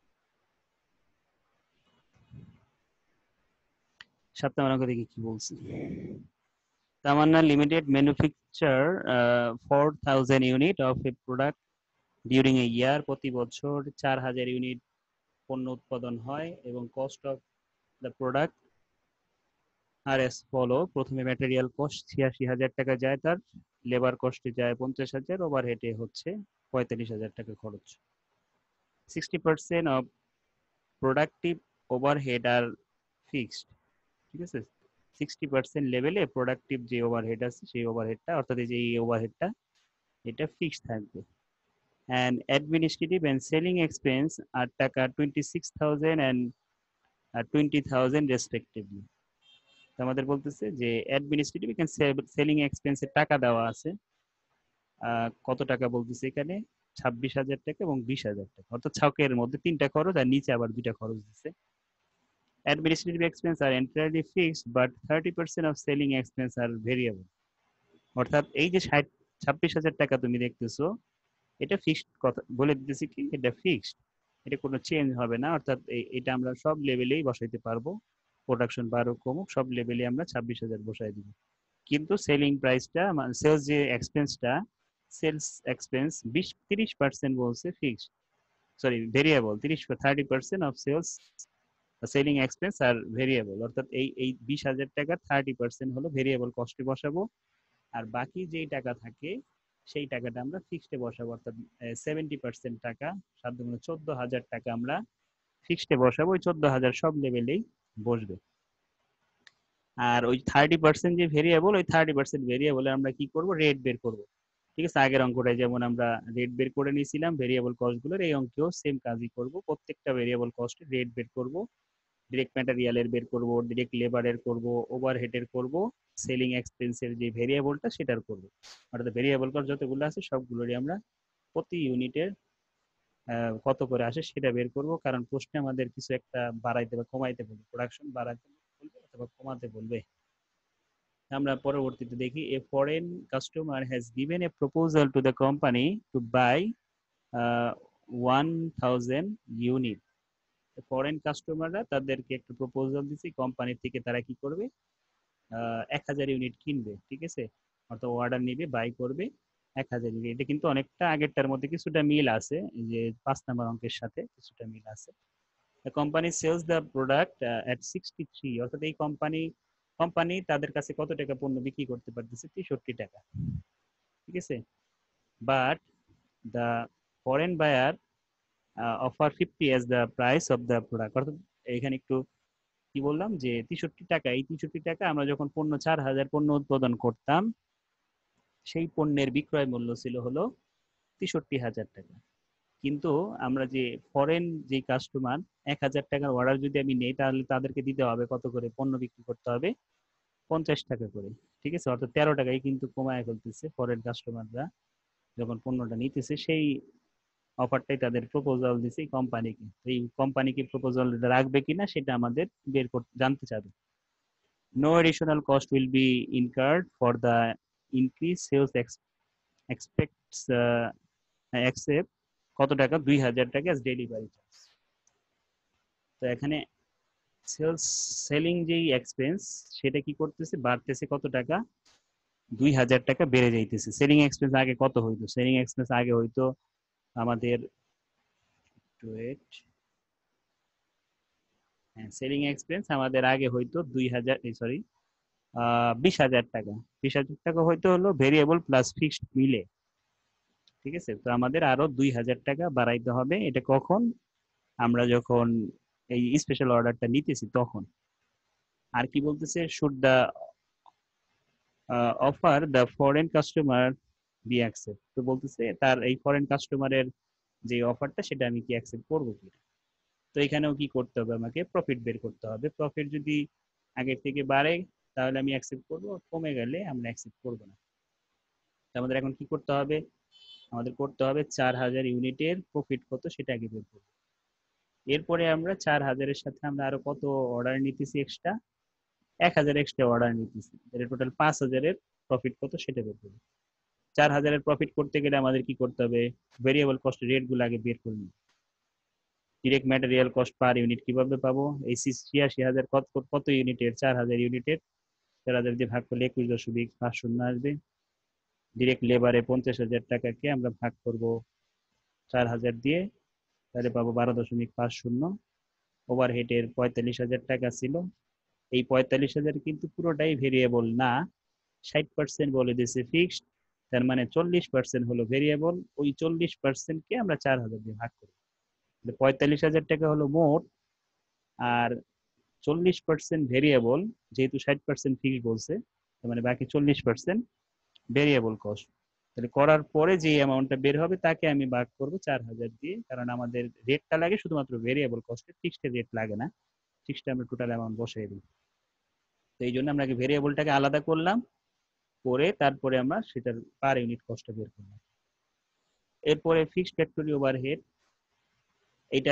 Speaker 1: 7 নাম্বার অঙ্ক দেখি কি বলছে। Tamanna limited manufacture 4,000 unit of a product during a year. প্রতি বছর 4,000 ইউনিট পণ্য উৎপাদন হয়, এবং cost of the product are as follow. প্রথমে ম্যাটেরিয়াল কস্ট 86,000 টাকা যায়, তার লেবার কস্টে যায় 50,000, ওভারহেডে হচ্ছে 45,000 টাকা খরচ। 60% অফ প্রোডাক্টিভ ওভারহেড আর ফিক্সড। ঠিক আছে, 60% লেভেলে প্রোডাক্টিভ যে ওভারহেড আছে সেই ওভারহেডটা, অর্থাৎ এই যে এই ওভারহেডটা, এটা ফিক্সড থাকবে। and administrative and selling expense are টাকা 26,000 and 20,000 respectively. তো আমাদের বলতেছে যে অ্যাডমিনিস্ট্রেটিভ এন্ড সেলিং এক্সপেন্সের টাকা দেওয়া আছে, কত টাকা বলতেছে এখানে, 26,000 টাকা এবং 20,000 টাকা, অর্থাৎ ছকের মধ্যে 3টা খরচ আর নিচে আবার 2টা খরচ দিচ্ছে। Administrative expense are entirely fixed, but 30% of selling expense are variable. অর্থাৎ এই যে 26,000 টাকা তুমি দেখতেছো, এটা ফিক্সড কথা বলে দিতেছি কি, এটা ফিক্সড, এটা কোনো চেঞ্জ হবে না। অর্থাৎ এটা আমরা সব লেভেলেই বসাইতে পারবো, প্রোডাকশন বাড়ুক কমুক সব লেভেলে আমরা 26,000 বসাই দিব। কিন্তু সেলিং প্রাইসটা, সেলস যে এক্সপেন্সটা, সেলস এক্সপেন্স 30% বলছে fixed, sorry variable. 30% of sales selling expense আর ভেরিয়েবল। অর্থাৎ এই 20,000 টাকা 30% হলো ভেরিয়েবল কস্টে বসাবো, আর বাকি যেই টাকা থাকে সেই টাকাটা আমরা ফিক্সডে বসাবো। অর্থাৎ 70% টাকা, 14,000 টাকা আমরা ফিক্সডে বসাবো। ওই 14,000 সব লেভেলেই বসবে। আর ওই 30% যে ভেরিয়েবল, ওই 30% ভেরিয়েবলে আমরা কি করব, রেট বের করব। ঠিক আছে, আগের অঙ্কটায় যেমন আমরা রেট বের করে নিয়েছিলাম ভেরিয়েবল কস্টগুলোর, এই অঙ্কেও সেম কাজই করব। প্রত্যেকটা ভেরিয়েবল কস্টের রেট বের করব, ডিরেক্ট ম্যাটেরিয়ালের বের করব, ডিরেক্ট লেবারের করব, ওভারহেডের করব, সেলিং এক্সপেন্সের যে ভেরিয়েবলটা সেটার করব। অর্থাৎ ভেরিয়েবল কস্ট যতগুলো আছে সবগুলোরই আমরা প্রতি ইউনিটের কত করে আসে সেটা বের করব। কারণ প্রশ্নে আমাদের কিছু একটা বাড়াইতে বা কমাইতে বলবে, প্রোডাকশন বাড়াইতে বলবে অথবা কমাতে বলবে। আমরা পরবর্তীতে দেখি, a foreign customer has given a proposal to the company to buy 1,000 unit. Foreign কাস্টমাররা তাদেরকে একটা প্রপোজাল দিচ্ছে, কোম্পানি থেকে তারা কি করবে, 1,000 ইউনিট কিনবে। ঠিক আছে, অর্থাৎ অর্ডার নিবে, বাই করবে 1,000 ইউনিট। এটা কিন্তু অনেকটা আগেরটার মধ্যে কিছুটা মিল আছে, এই যে 5 নম্বর অঙ্কের সাথে কিছুটা মিল আছে। The company sells the product at 63, অর্থাৎ এই কোম্পানি তাদের কাছে কত টাকা পণ্য বিক্রি করতে পারতেছে, 63 টাকা। ঠিক আছে, but the foreign buyer offer 50 as the price of the product। অর্থাৎ এখানে একটু কি বললাম যে 63 টাকা, এই 63 টাকা আমরা যখন পণ্য 4,000 পণ্য উৎপাদন করতাম, সেই পণ্যের বিক্রয় মূল্য ছিল হলো 63,000 টাকা। কিন্তু আমরা যে ফরেন যে কাস্টমার 1,000 টাকার অর্ডার যদি আমি নেই, তাহলে তাদেরকে দিতে হবে কত করে, পণ্য বিক্রি করতে হবে 50 টাকা করে। ঠিক আছে, অর্থাৎ 13 টাকায় কিন্তু কমায় ফেলতেছে ফরেন কাস্টমাররা যখন পণ্যটা নিতেছে। সেই অফারটাই তাদের প্রপোজাল দিছে কোম্পানিকে। এই কোম্পানিকে প্রপোজাল রাখবে কিনা সেটা আমাদের বের করতে জানতে চাবে। No additional cost will be incurred for the increase sales expects accept কত টাকা, 2,000 টাকা অ্যাজ ডেলিভারি চার্জ। তো এখানে সেলিং যেই এক্সপেন্স সেটা কি করতেছে, বাড়তেছে কত টাকা, 2,000 টাকা বেড়ে যাইতেছে। সেলিং এক্সপেন্স আগে কত হইতো, সেলিং এক্সপেন্স আগে হইতো আমাদের, সেলিং এক্সপেন্স আমাদের আগে হইতো 20,000 টাকা। 20,000 টাকা হইতো হলো ভেরিয়েবল প্লাস ফিক্সড মিলে। ঠিক আছে, তো আমাদের আরো 2,000 টাকা বাড়াইতে হবে। এটা কখন, আমরা যখন এই স্পেশাল অর্ডারটা নিতেছি তখন। আর কি বলতেছে, should the offer the foreign customer be accept. তো বলতেছে তার এই ফরেন কাস্টমারের যে অফারটা সেটা আমি কি অ্যাকসেপ্ট করবো কি। তো এখানেও কি করতে হবে, আমাকে প্রফিট বের করতে হবে। প্রফিট যদি আগের থেকে বাড়ে তাহলে আমি অ্যাকসেপ্ট করবো, কমে গেলে আমরা অ্যাকসেপ্ট করবো না। আমাদের এখন কি করতে হবে, আমাদের করতে হবে 4,000 ইউনিটের প্রফিট কত সেটা আগে বের করবো। এরপরে আমরা 4,000-এর সাথে আমরা আরো কত অর্ডার নিতেছি, এক্সট্রা 1,000 এক্সট্রা অর্ডার নিতেছি, টোটাল 5,000-এর প্রফিট কত সেটা বের করবো। 4,000-এর প্রফিট করতে গেলে আমাদের কি করতে হবে, ভেরিয়েবল কস্ট রেট গুলো আগে বের করে নিই। Direct material cost per unit কিভাবে পাবো, এই 86,000 কত ইউনিটের, 4,000 ইউনিটের, 4,000 দিয়ে ভাগ করলে 21.50 আসবে। ডিরেক্ট লেবারে 50,000 টাকাকে আমরা ভাগ করব 4,000 দিয়ে, তাহলে পাবো 12.50। ওভারহেডের 45,000 টাকা ছিল, এই 45,000 কিন্তু পুরোটাই ভেরিয়েবল না, 60% বলে দিয়েছে ফিক্সড। তার মানে 40% হলো ভেরিয়েবল। ওই 40%কে আমরা 4,000 দিয়ে ভাগ করি, 45,000 টাকা হলো মোট, আর 40% ভেরিয়েবল, যেহেতু 60% ফিক্সড বলছে, তার মানে বাকি 40% ভেরিয়েবল কস্ট। তাহলে করার পরে যে অ্যামাউন্টটা বের হবে তাকে আমি ভাগ করব 4,000 দিয়ে, কারণ আমাদের রেটটা লাগে শুধুমাত্র ভেরিয়েবল কস্টে, ফিক্সড রেট লাগে না। ফিক্সড আমরা টোটাল অ্যামাউন্ট বসাই দিই। তো এই জন্য আমরা ভেরিয়েবলটাকে আলাদা করলাম, করে তারপরে আমরা সেটার পার ইউনিট কস্টটা বের করলাম। এরপরে ফিক্সড ফ্যাক্টরি ওভারহেড, এটা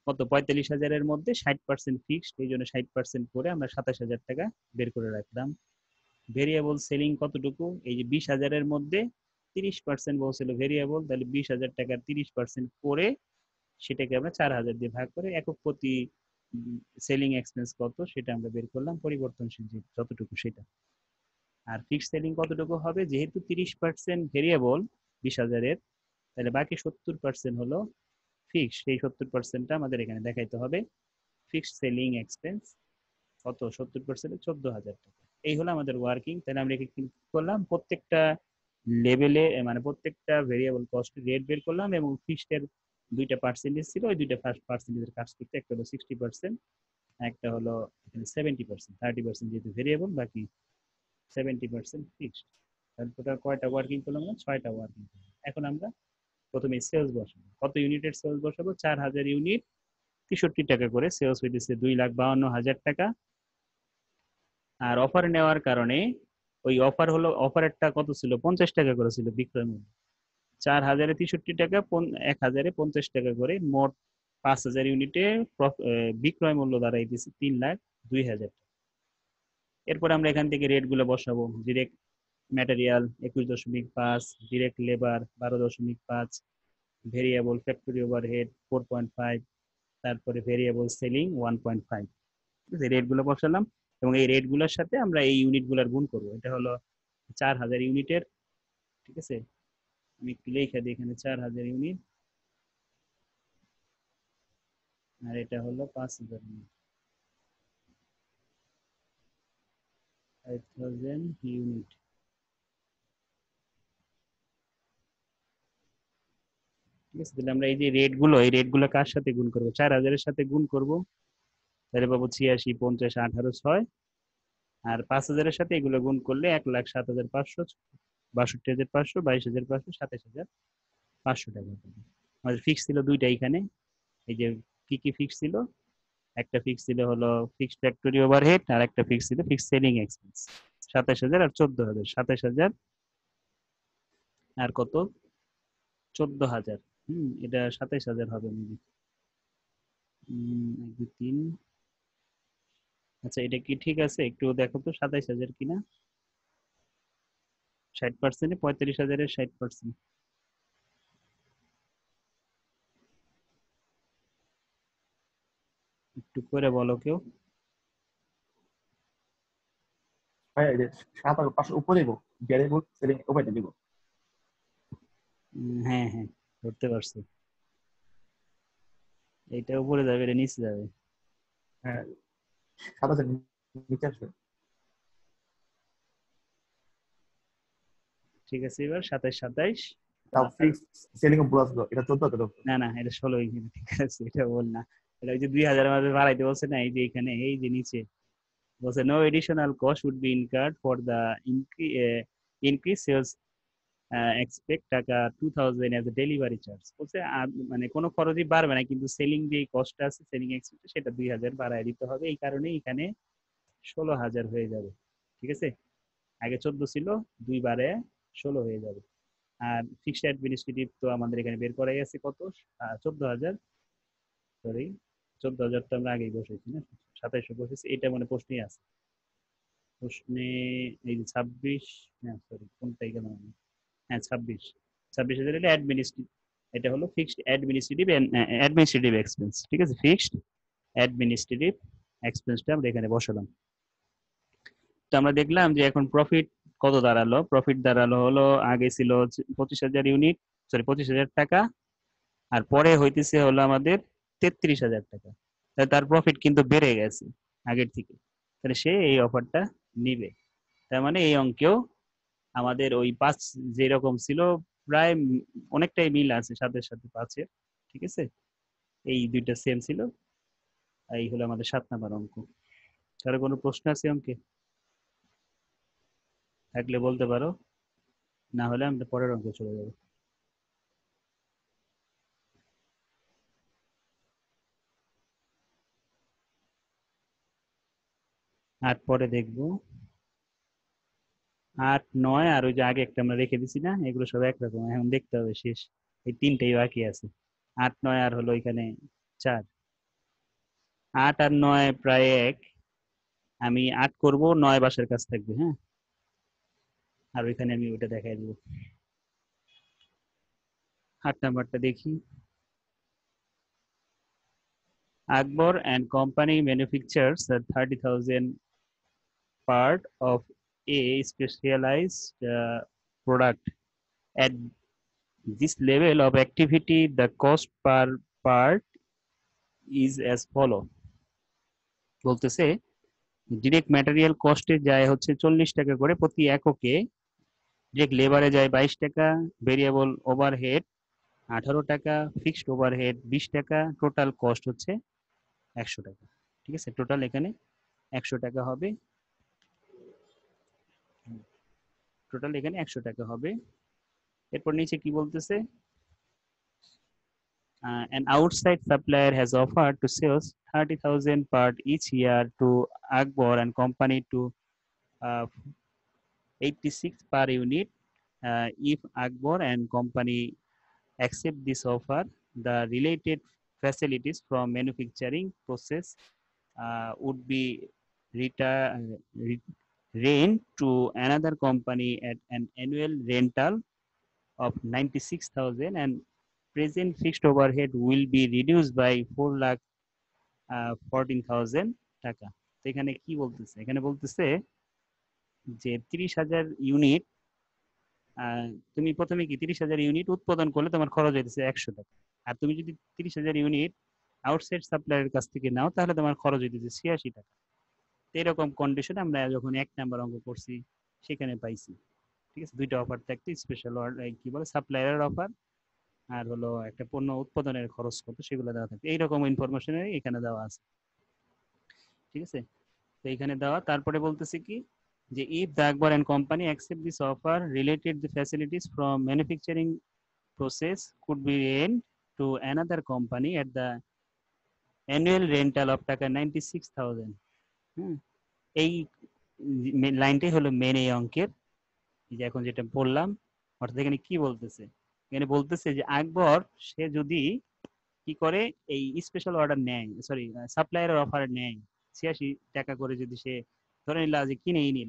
Speaker 1: কত 45,000-এর মধ্যে 60% ফিক্সড, এই জন্য 60% করে আমরা 27,000 টাকা বের করে রাখলাম। ভেরিয়েবল সেলিং কতটুকু, এই যে 20,000-এর মধ্যে 30% বলছিল ভেরিয়েবল, তাহলে 20,000 টাকার 30% করে সেটাকে আমরা 4,000 দিয়ে ভাগ করে একক প্রতি সেলিং এক্সপেন্স কত সেটা আমরা বের করলাম, পরিবর্তনশীল যতটুকু সেটা। আর ফিক্সড সেলিং কতটুকু হবে, যেহেতু 30% ভেরিয়েবল 20,000-এর, তাহলে বাকি 70% হলো ফিক্সড, সেই 70%টা আমাদের এখানে দেখাইতে হবে। ফিক্সড সেলিং এক্সপেন্স কত, 70% 14,000 টাকা। এই হলো আমাদের ওয়ার্কিং। তাহলে আমরা কি করলাম, প্রত্যেকটা লেভেলে মানে প্রত্যেকটা ভেরিয়েবল কস্ট রেট বের করলাম, এবং ফিক্সড-এর দুইটা পার্সেন্টেজ ছিল, ওই দুইটা পার্সেন্টেজের কাজ করতে, একটা হলো 60%, একটা হলো 70%, 30% যেহেতু ভেরিয়েবল, বাকি 70% ফিক্সড। তাহলে টোটাল কয়টা ওয়ার্কিং করলাম, 6টা ওয়ার্কিং। এখন আমরা প্রথমে সেলস বসাবো। কত ইউনিটের সেলস বসাবো, 4,000 ইউনিট, 63 টাকা করে সেলস হইতেছে 2,52,000 টাকা। আর অফার নেওয়ার কারণে ওই অফার হলো, অফারেরটা কত ছিল, 50 টাকা করে ছিল বিক্রয় মূল্য। 4,000-এ 63 টাকা, 1,000-এ 50 টাকা করে, মোট 5,000 ইউনিটে বিক্রয় মূল্য দাঁড়াইতেছে 3,02,000 টাকা। এরপর আমরা এখান থেকে রেট গুলো বসাবো। Direct material 21.5, direct labour 12.5, variable factory overhead 4.5, তারপরে ভেরিয়েবল সেলিং 1.5। রেট গুলো বসালাম, এবং এই রেট গুলোর সাথে আমরা এই ইউনিট গুলার গুণ করবো। এটা হলো 4,000 ইউনিটের, ঠিক আছে, আমি একটু লিখে দিই এখানে 4,000 ইউনিট, আর এটা হলো 5,000 ইউনিট, 5,000 ইউনিট। ঠিক আছে, তাহলে আমরা এই যে এই রেট গুলো কার সাথে গুণ করবো, 4,000-এর সাথে গুণ করব, তাহলে পাবো 86, 50, 18, 6। আর 5,000-এর সাথে এগুলো গুণ করলে 1,07,500, 62,500, 22,500, 27,500 টাকা পাবো। আমাদের ফিক্স ছিল দুইটা এখানে। এই যে কি কি ফিক্স ছিল, একটা ফিক্স ছিল হলো ফিক্সড ফ্যাক্টরি ওভারহেড, আর একটা ফিক্স ছিল ফিক্সড সেলিং এক্সপেন্স। 27,000 আর 14,000, 27,000 আর কত 14,000। এটা 27,000 হবে মেবি। 1 2 3, আচ্ছা এটা কি ঠিক আছে, একটু দেখো তো 27,000 কিনা। 60%-এ 45,000-এর 60%, একটু করে বলো কেউ।
Speaker 5: ভাই এই যে 7,500 উপরে দেবো, ভ্যারিয়েবল সেলিং ওভারটা দেবো।
Speaker 1: হ্যাঁ হ্যাঁ, ধরতে পারছি। এইটা উপরে যাবে, এটা নিচে যাবে।
Speaker 5: হ্যাঁ, 7,000 নিচে আসবে।
Speaker 1: ঠিক আছে, এবার 27, 27।
Speaker 5: তাও ফিক্স সেলিং ও বোনাস এটা 14,000 হবে।
Speaker 1: না না, এটা 16 এখানে, ঠিক আছে, এটা বল না। এটা ওই যে 2,000 মাঝে বাড়াইতে বলছে না, এই যে এখানে, এই যে নিচে বলছে no additional cost would be incurred for the increase sales expect টাকা 2,000 এজ এ ডেলিভারি চার্জ। বলছে মানে কোনো খরচই বাড়বে না, কিন্তু সেলিং যে কস্টটা আছে, সেলিং এক্সপেক্ট, সেটা 2,000 বাড়ায় দিতে হবে। এই কারণে এখানে 16,000 হয়ে যাবে। ঠিক আছে, আগে 14 ছিল, 2 বাড়ে 16 হয়ে যাবে। আর ফিক্সড অ্যাডমিনিস্ট্রেটিভ তো আমাদের এখানে বের করাই আছে কত, 14,000, সরি 14,000 তো আমরা আগেই বসেছি না, 2700 বসেছি, এটা মানে প্রশ্নেই আছে। প্রশ্নে এই যে 26, হ্যাঁ সরি কোনটাই গেল, হ্যাঁ 26,000 হলে অ্যাডমিনিস্ট্রেটিভ, এটা হলো ফিক্সড অ্যাডমিনিস্ট্রেটিভ এক্সপেন্স। ঠিক আছে, ফিক্সড অ্যাডমিনিস্ট্রেটিভ এক্সপেন্সটা আমরা এখানে বসালাম। তো আমরা দেখলাম যে এখন প্রফিট কত দাঁড়ালো, প্রফিট দাঁড়ালো হলো, আগে ছিল 25,000 ইউনিট, সরি 25,000 টাকা, আর পরে হইতেছে হলো আমাদের 33,000 টাকা। তাহলে তার প্রফিট কিন্তু বেড়ে গেছে আগের থেকে, তাহলে সে এই অফারটা নিবে। তার মানে এই অঙ্কেও আমাদের ওই 5 যেরকম ছিল প্রায় অনেকটাই মিল আছে 7-এর সাথে 5-এর। ঠিক আছে, এই দুইটা সেম ছিল। এই হলো আমাদের 7 নাম্বার অঙ্ক। কারো কোনো প্রশ্ন আছে অঙ্কে, থাকলে বলতে পারো, না হলে আমরা পরের অঙ্কে চলে যাবো। আর পরে দেখবো 8, 9, আর ওই যে আগে একটা আমরা রেখে দিছি না, এগুলো সব একরকম, এখন দেখতে হবে শেষ। এই 3টাই বাকি আছে, 8, 9 আর হলো এখানে 4। 8 আর 9 প্রায় 1, আমি 8 করব, 9 বাসার কাছ থাকবে। হ্যাঁ, আর ওইখানে আমি ওইটা দেখাই দেবো। 8 নাম্বারটা দেখি। Akbar and company manufactures a 30,000 part of a specialized product. At this level of activity, the cost per part is as follow. বলতেছে ডিরেক্ট ম্যাটেরিয়াল কস্টে যায় হচ্ছে 40 টাকা করে প্রতি এককে, ডিরেক্ট লেবারে যায় 22 টাকা, ভেরিয়েবল ওভারহেড 18 টাকা, ফিক্সড ওভারহেড 20 টাকা, টোটাল কস্ট হচ্ছে 100 টাকা। ঠিক আছে, টোটাল এখানে 100 টাকা হবে, টোটাল এখানে 100 টাকা হবে। এরপর নিচে কি বলতেছে, an outside supplier has offered to sell 30,000 part each year to Akbar and company to 86 per unit. If Akbar and company accept this offer, the related facilities from manufacturing process would be rent to another company at an annual rental of 96,000 and present fixed overhead will be reduced by 4,14,000 টাকা। তো এখানে কি বলতেছে, এখানে বলতেছে যে 30,000 ইউনিট, তুমি প্রথমে কি 30,000 ইউনিট উৎপাদন করলে তোমার খরচ হইতেছে 100 টাকা, আর তুমি যদি 30,000 ইউনিট আউটসাইড সাপ্লায়ারের কাছ থেকে নাও তাহলে তোমার খরচ হইতেছে 86 টাকা। এরকম কন্ডিশনে আমরা যখন 1 নাম্বার অঙ্ক করছি সেখানে পাইছি। ঠিক আছে, দুইটা অফার থাকতে, স্পেশাল কি বলে সাপ্লায়ারের অফার আর হলো একটা পণ্য উৎপাদনের খরচ কত সেগুলো দেওয়া থাকে, এইরকম ইনফরমেশন এখানে দেওয়া আছে। ঠিক আছে, তো এখানে দেওয়া। তারপরে বলতেছে কি যে if the Akbar and company accept this offer, related the facilities from manufacturing process could be rent to another company at the annual rental of টাকা 96,000। এই লাইনটাই হলো মেন এই অঙ্কের, যে এখন যেটা বললাম। অর্থাৎ এখানে কি বলতেছে, এখানে বলতেছে যে আকবর সে যদি কি করে এই স্পেশাল অর্ডার নেয়, সরি সাপ্লায়ারের অফার নেয় 86 টাকা করে, যদি সে ধরে নিল যে কিনেই নিল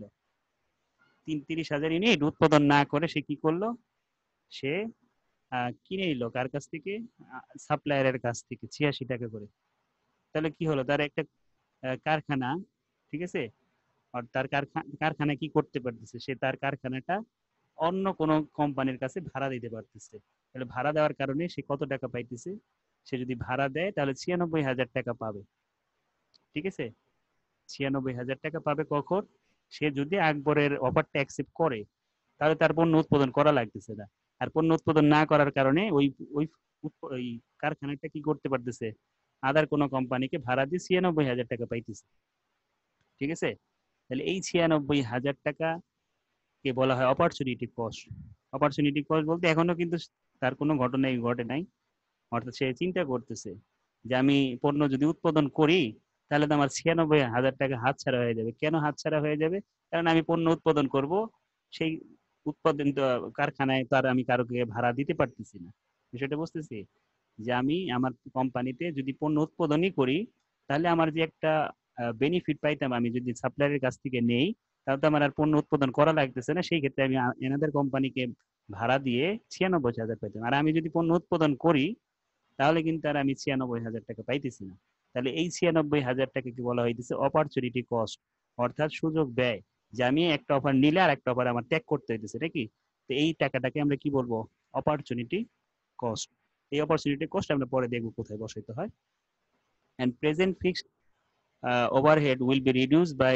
Speaker 1: 30,000 ইউনিট উৎপাদন না করে, সে কি করলো, সে কিনে নিল কার কাছ থেকে, সাপ্লায়ারের কাছ থেকে 86 টাকা করে। তাহলে কি হলো, তার একটা কারখানা, ঠিক আছে, আর তার কারখানা কি করতে পারতেছে, সে তার কারখানাটা অন্য কোনো কোম্পানির কাছে ভাড়া দিতে পারতেছে। তাহলে ভাড়া দেওয়ার কারণে সে কত টাকা পাইতেছে, সে যদি ভাড়া দেয় তাহলে 96,000 টাকা পাবে। ঠিক আছে, 96,000 টাকা পাবে কখন, সে যদি আকবরের অফারটা অ্যাকসেপ্ট করে, তাহলে তার পণ্য উৎপাদন করা লাগতেছে না। আর পণ্য উৎপাদন না করার কারণে ওই ওই ওই কারখানাটা কি করতে পারতেছে, আদার কোনো কোম্পানিকে ভাড়া দিয়ে 96,000 টাকা পাইতেছে। ঠিক আছে, তাহলে এই 96,000 টাকা কে বলা হয় অপরচুনিটি কস্ট। অপরচুনিটি কস্ট বলতে এখনো কিন্তু তার কোনো ঘটনাই ঘটে নাই, অর্থাৎ সে চিন্তা করতেছে যে আমি পণ্য যদি উৎপাদন করি তাহলে তো আমার 96,000 টাকা হাতছাড়া হয়ে যাবে। কেন হাতছাড়া হয়ে যাবে, কারণ আমি পণ্য উৎপাদন করব, সেই উৎপাদন কারখানায় তার আমি কারোকে ভাড়া দিতে পারতেছি না। বিষয়টা বুঝতেছি, যে আমি আমার কোম্পানিতে যদি পণ্য উৎপাদনই করি তাহলে আমার যে একটা বেনিফিট পাইতাম আমি যদি সাপ্লায়ারের কাছ থেকে নেই, তাহলে তো আমার আর পণ্য উৎপাদন করা লাগতেছে না, সেই ক্ষেত্রে আমি এনাদের কোম্পানিকে ভাড়া দিয়ে 96,000 পাইতাম। আর আমি যদি পণ্য উৎপাদন করি তাহলে কিন্তু আর আমি 96,000 টাকা পাইতেছি না। তাহলে এই 96,000 টাকাকে বলা হইতেছে অপরচুনিটি কস্ট, অর্থাৎ সুযোগ ব্যয়, যে আমি একটা অফার নিলে আর একটা অফার আমার ত্যাগ করতে হইতেছে নাকি। তো এই টাকাটাকে আমরা কি বলবো, অপরচুনিটি কস্ট। এই অপরচুনিটি কস্ট আমরা পরে দেখবো কোথায় বসাইতে হয়। and present fixed overhead will be reduced by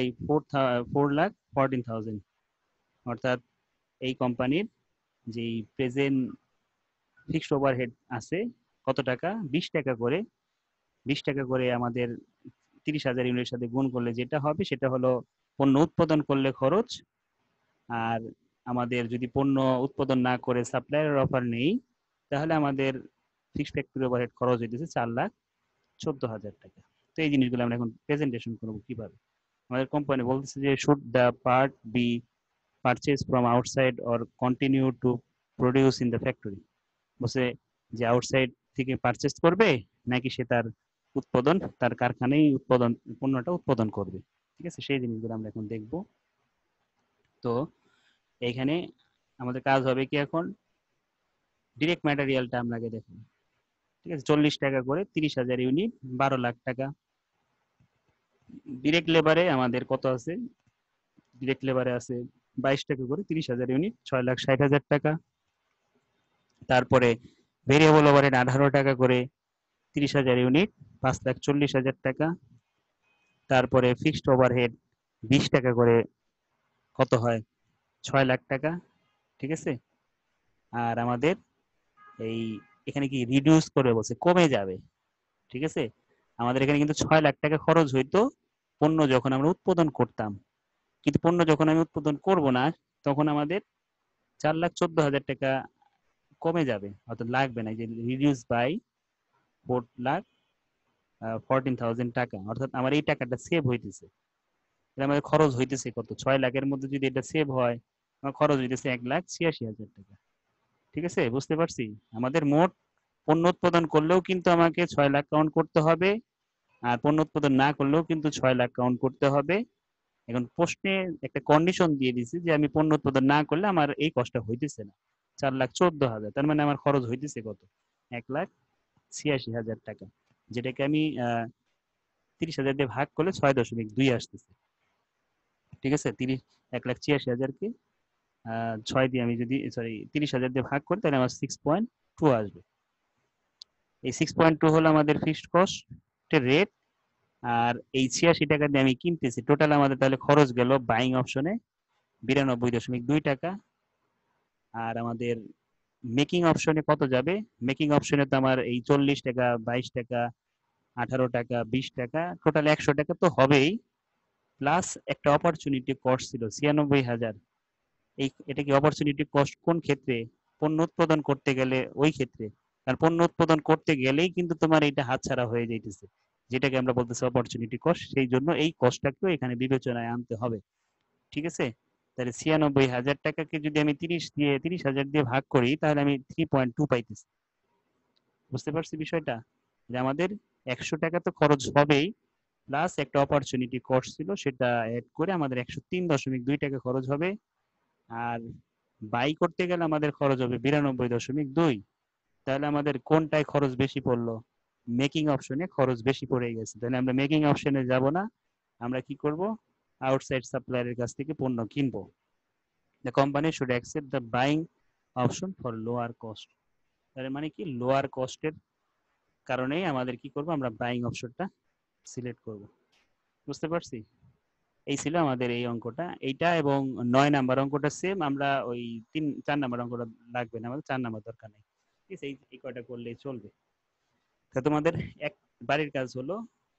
Speaker 1: 4,14,000। অর্থাৎ এই কোম্পানির যে প্রেজেন্ট ফিক্সড ওভারহেড আছে কত টাকা, 20 টাকা করে, 20 টাকা করে আমাদের 30,000 ইউনিটের সাথে গুণ করলে যেটা হবে সেটা হলো পণ্য উৎপাদন করলে খরচ, আর আমাদের যদি পণ্য উৎপাদন না করে সাপ্লায়ারের অফার নেই তাহলে আমাদের ফিক্সড ফ্যাক্টরি ওভারহেড খরচ হইতেছে 4,14,000 টাকা। তো এই জিনিসগুলো আমরা এখন প্রেজেন্টেশন করবো কিভাবে। আমাদের কোম্পানি বলতেছে যে should the part be purchase from outside or continue to produce in the factory. বলছে যে আউটসাইড থেকে পারচেজ করবে নাকি সে তার উৎপাদন তার কারখানায় পণ্যটা উৎপাদন করবে। ঠিক আছে, সেই জিনিসগুলো আমরা এখন দেখব। তো এখানে আমাদের কাজ হবে কি, এখন ডিরেক্ট ম্যাটেরিয়ালটা আমরা আগে দেখব। ঠিক আছে, 40 টাকা করে 30,000 ইউনিট, 12 লাখ টাকা। ডিরেক্ট লেবারে আমাদের কত আছে? ডিরেক্ট লেবারে আছে 22 টাকা করে 30,000 ইউনিট, 6,60,000 টাকা। তারপরে ভেরিয়েবল ওভারহেড 18 টাকা করে 30,000 ইউনিট, 5,40,000 টাকা। তারপরে ফিক্সড ওভারহেড 20 টাকা করে কত হয়? 6 লাখ টাকা। ঠিক আছে, আর আমাদের এই এখানে কি রিডিউস করে বলছে, কমে যাবে। ঠিক আছে, আমাদের এখানে কিন্তু 6 লাখ টাকা খরচ হইতো পণ্য যখন আমরা উৎপাদন করতাম, কিন্তু পণ্য যখন আমি উৎপাদন করব না তখন আমাদের 4,14,000 টাকা কমে যাবে, অর্থাৎ লাগবে না, যে রিডিউস বাই 4,14,000 টাকা, অর্থাৎ আমার এই টাকাটা সেভ হইতেছে। আমাদের খরচ হইতেছে কত? 6 লাখের মধ্যে যদি এটা সেভ হয়, আমার খরচ হইতেছে 1,86,000 টাকা। ঠিক আছে, বুঝতে পারছি? আমাদের মোট পণ্য উৎপাদন করলেও কিন্তু আমাকে 6 লাখ কাউন্ট করতে হবে, আর পণ্য উৎপাদন না করলেও কিন্তু 6 লাখ কাউন্ট করতে হবে। এখন প্রশ্নে একটা কন্ডিশন দিয়ে দিছি যে আমি পণ্য উৎপাদন না করলে আমার এই কষ্টটা হইতেছে না, 4,14,000, তার মানে আমার খরচ হইতেছে কত? 1,86,000 টাকা, যেটাকে আমি 30,000 দিয়ে ভাগ করলে 6.2 আসতেছে। ঠিক আছে, 1,86,000-কে 6 দিয়ে আমি যদি 30,000 দিয়ে ভাগ করি তাহলে আমার 6.2 আসবে। এই 6.2 হলো আমাদের ফিক্সড কস্টের রেট, আর এই 86 টাকা দিয়ে আমি কিনতেছি। টোটাল আমাদের তাহলে খরচ গেল বাইং অপশনে 92.2 টাকা। আর আমাদের মেকিং অপশনে কত যাবে? মেকিং অপশনে তো আমার এই 40 টাকা, 22 টাকা, 18 টাকা, 20 টাকা, টোটাল 100 টাকা তো হবেই, প্লাস একটা অপরচুনিটি কস্ট ছিল 96,000। এটা কি অপরচুনিটি কস্ট কোন ক্ষেত্রে? পণ্য উৎপাদন করতে গেলে ওই ক্ষেত্রে, কারণ পণ্য উৎপাদন করতে গেলেই কিন্তু তোমার এটা হাতছাড়া হয়ে যাইতেছে, যেটাকে আমরা বলতেছি অপরচুনিটি কস্ট। সেই জন্য এই কস্টটাকেও এখানে বিবেচনায় আনতে হবে। ঠিক আছে, তাহলে 96,000 টাকাকে যদি আমি 30,000 দিয়ে ভাগ করি তাহলে আমি 3.2 পাইতেছি। বুঝতে পারছি বিষয়টা, যে আমাদের 100 টাকা তো খরচ হবেই, প্লাস একটা অপরচুনিটি কস্ট ছিল সেটা অ্যাড করে আমাদের 103.2 টাকা খরচ হবে। আর বাই করতে গেলে আমাদের খরচ হবে 92.2। তাহলে আমাদের কোনটায় খরচ বেশি পড়লো? মেকিং অপশনে খরচ বেশি পড়ে গেছে। তাহলে আমরা মেকিং অপশনে যাব না, আমরা কি করব? আউটসাইড সাপ্লায়ারের কাছ থেকে পণ্য কিনবো। The company should accept the buying option for lower cost। তার মানে কি, লোয়ার কস্টের কারণেই আমাদের কি করব? আমরা বাইং অপশনটা সিলেক্ট করব। বুঝতে পারছি? এই ছিল আমাদের এই অঙ্কটা। এইটা এবং 9 নাম্বার অঙ্কটা সেম, আমরা ওই 4 নাম্বার অঙ্কটা লাগবে না, আমাদের 4 নাম্বার দরকার নেই। ঠিক আছে, এই কয়টা করলেই চলবে। তা তোমাদের এক বাড়ির কাজ হলো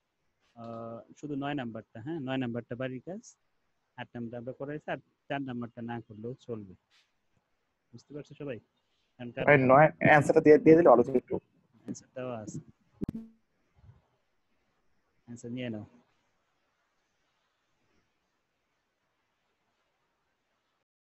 Speaker 1: শুধু 9 নাম্বারটা, হ্যাঁ 9 নাম্বারটা বাড়ির কাজ, 8 নাম্বারটা আমরা করাইছি, আর 4 নাম্বারটা না করলেও চলবে। বুঝতে পারছো সবাই?
Speaker 5: ভাই নয় অ্যান্সারটা দিয়ে দিলে ভালো ছিল একটু।
Speaker 1: অ্যান্সারটাও আছে, অ্যান্সার নিয়ে নাও।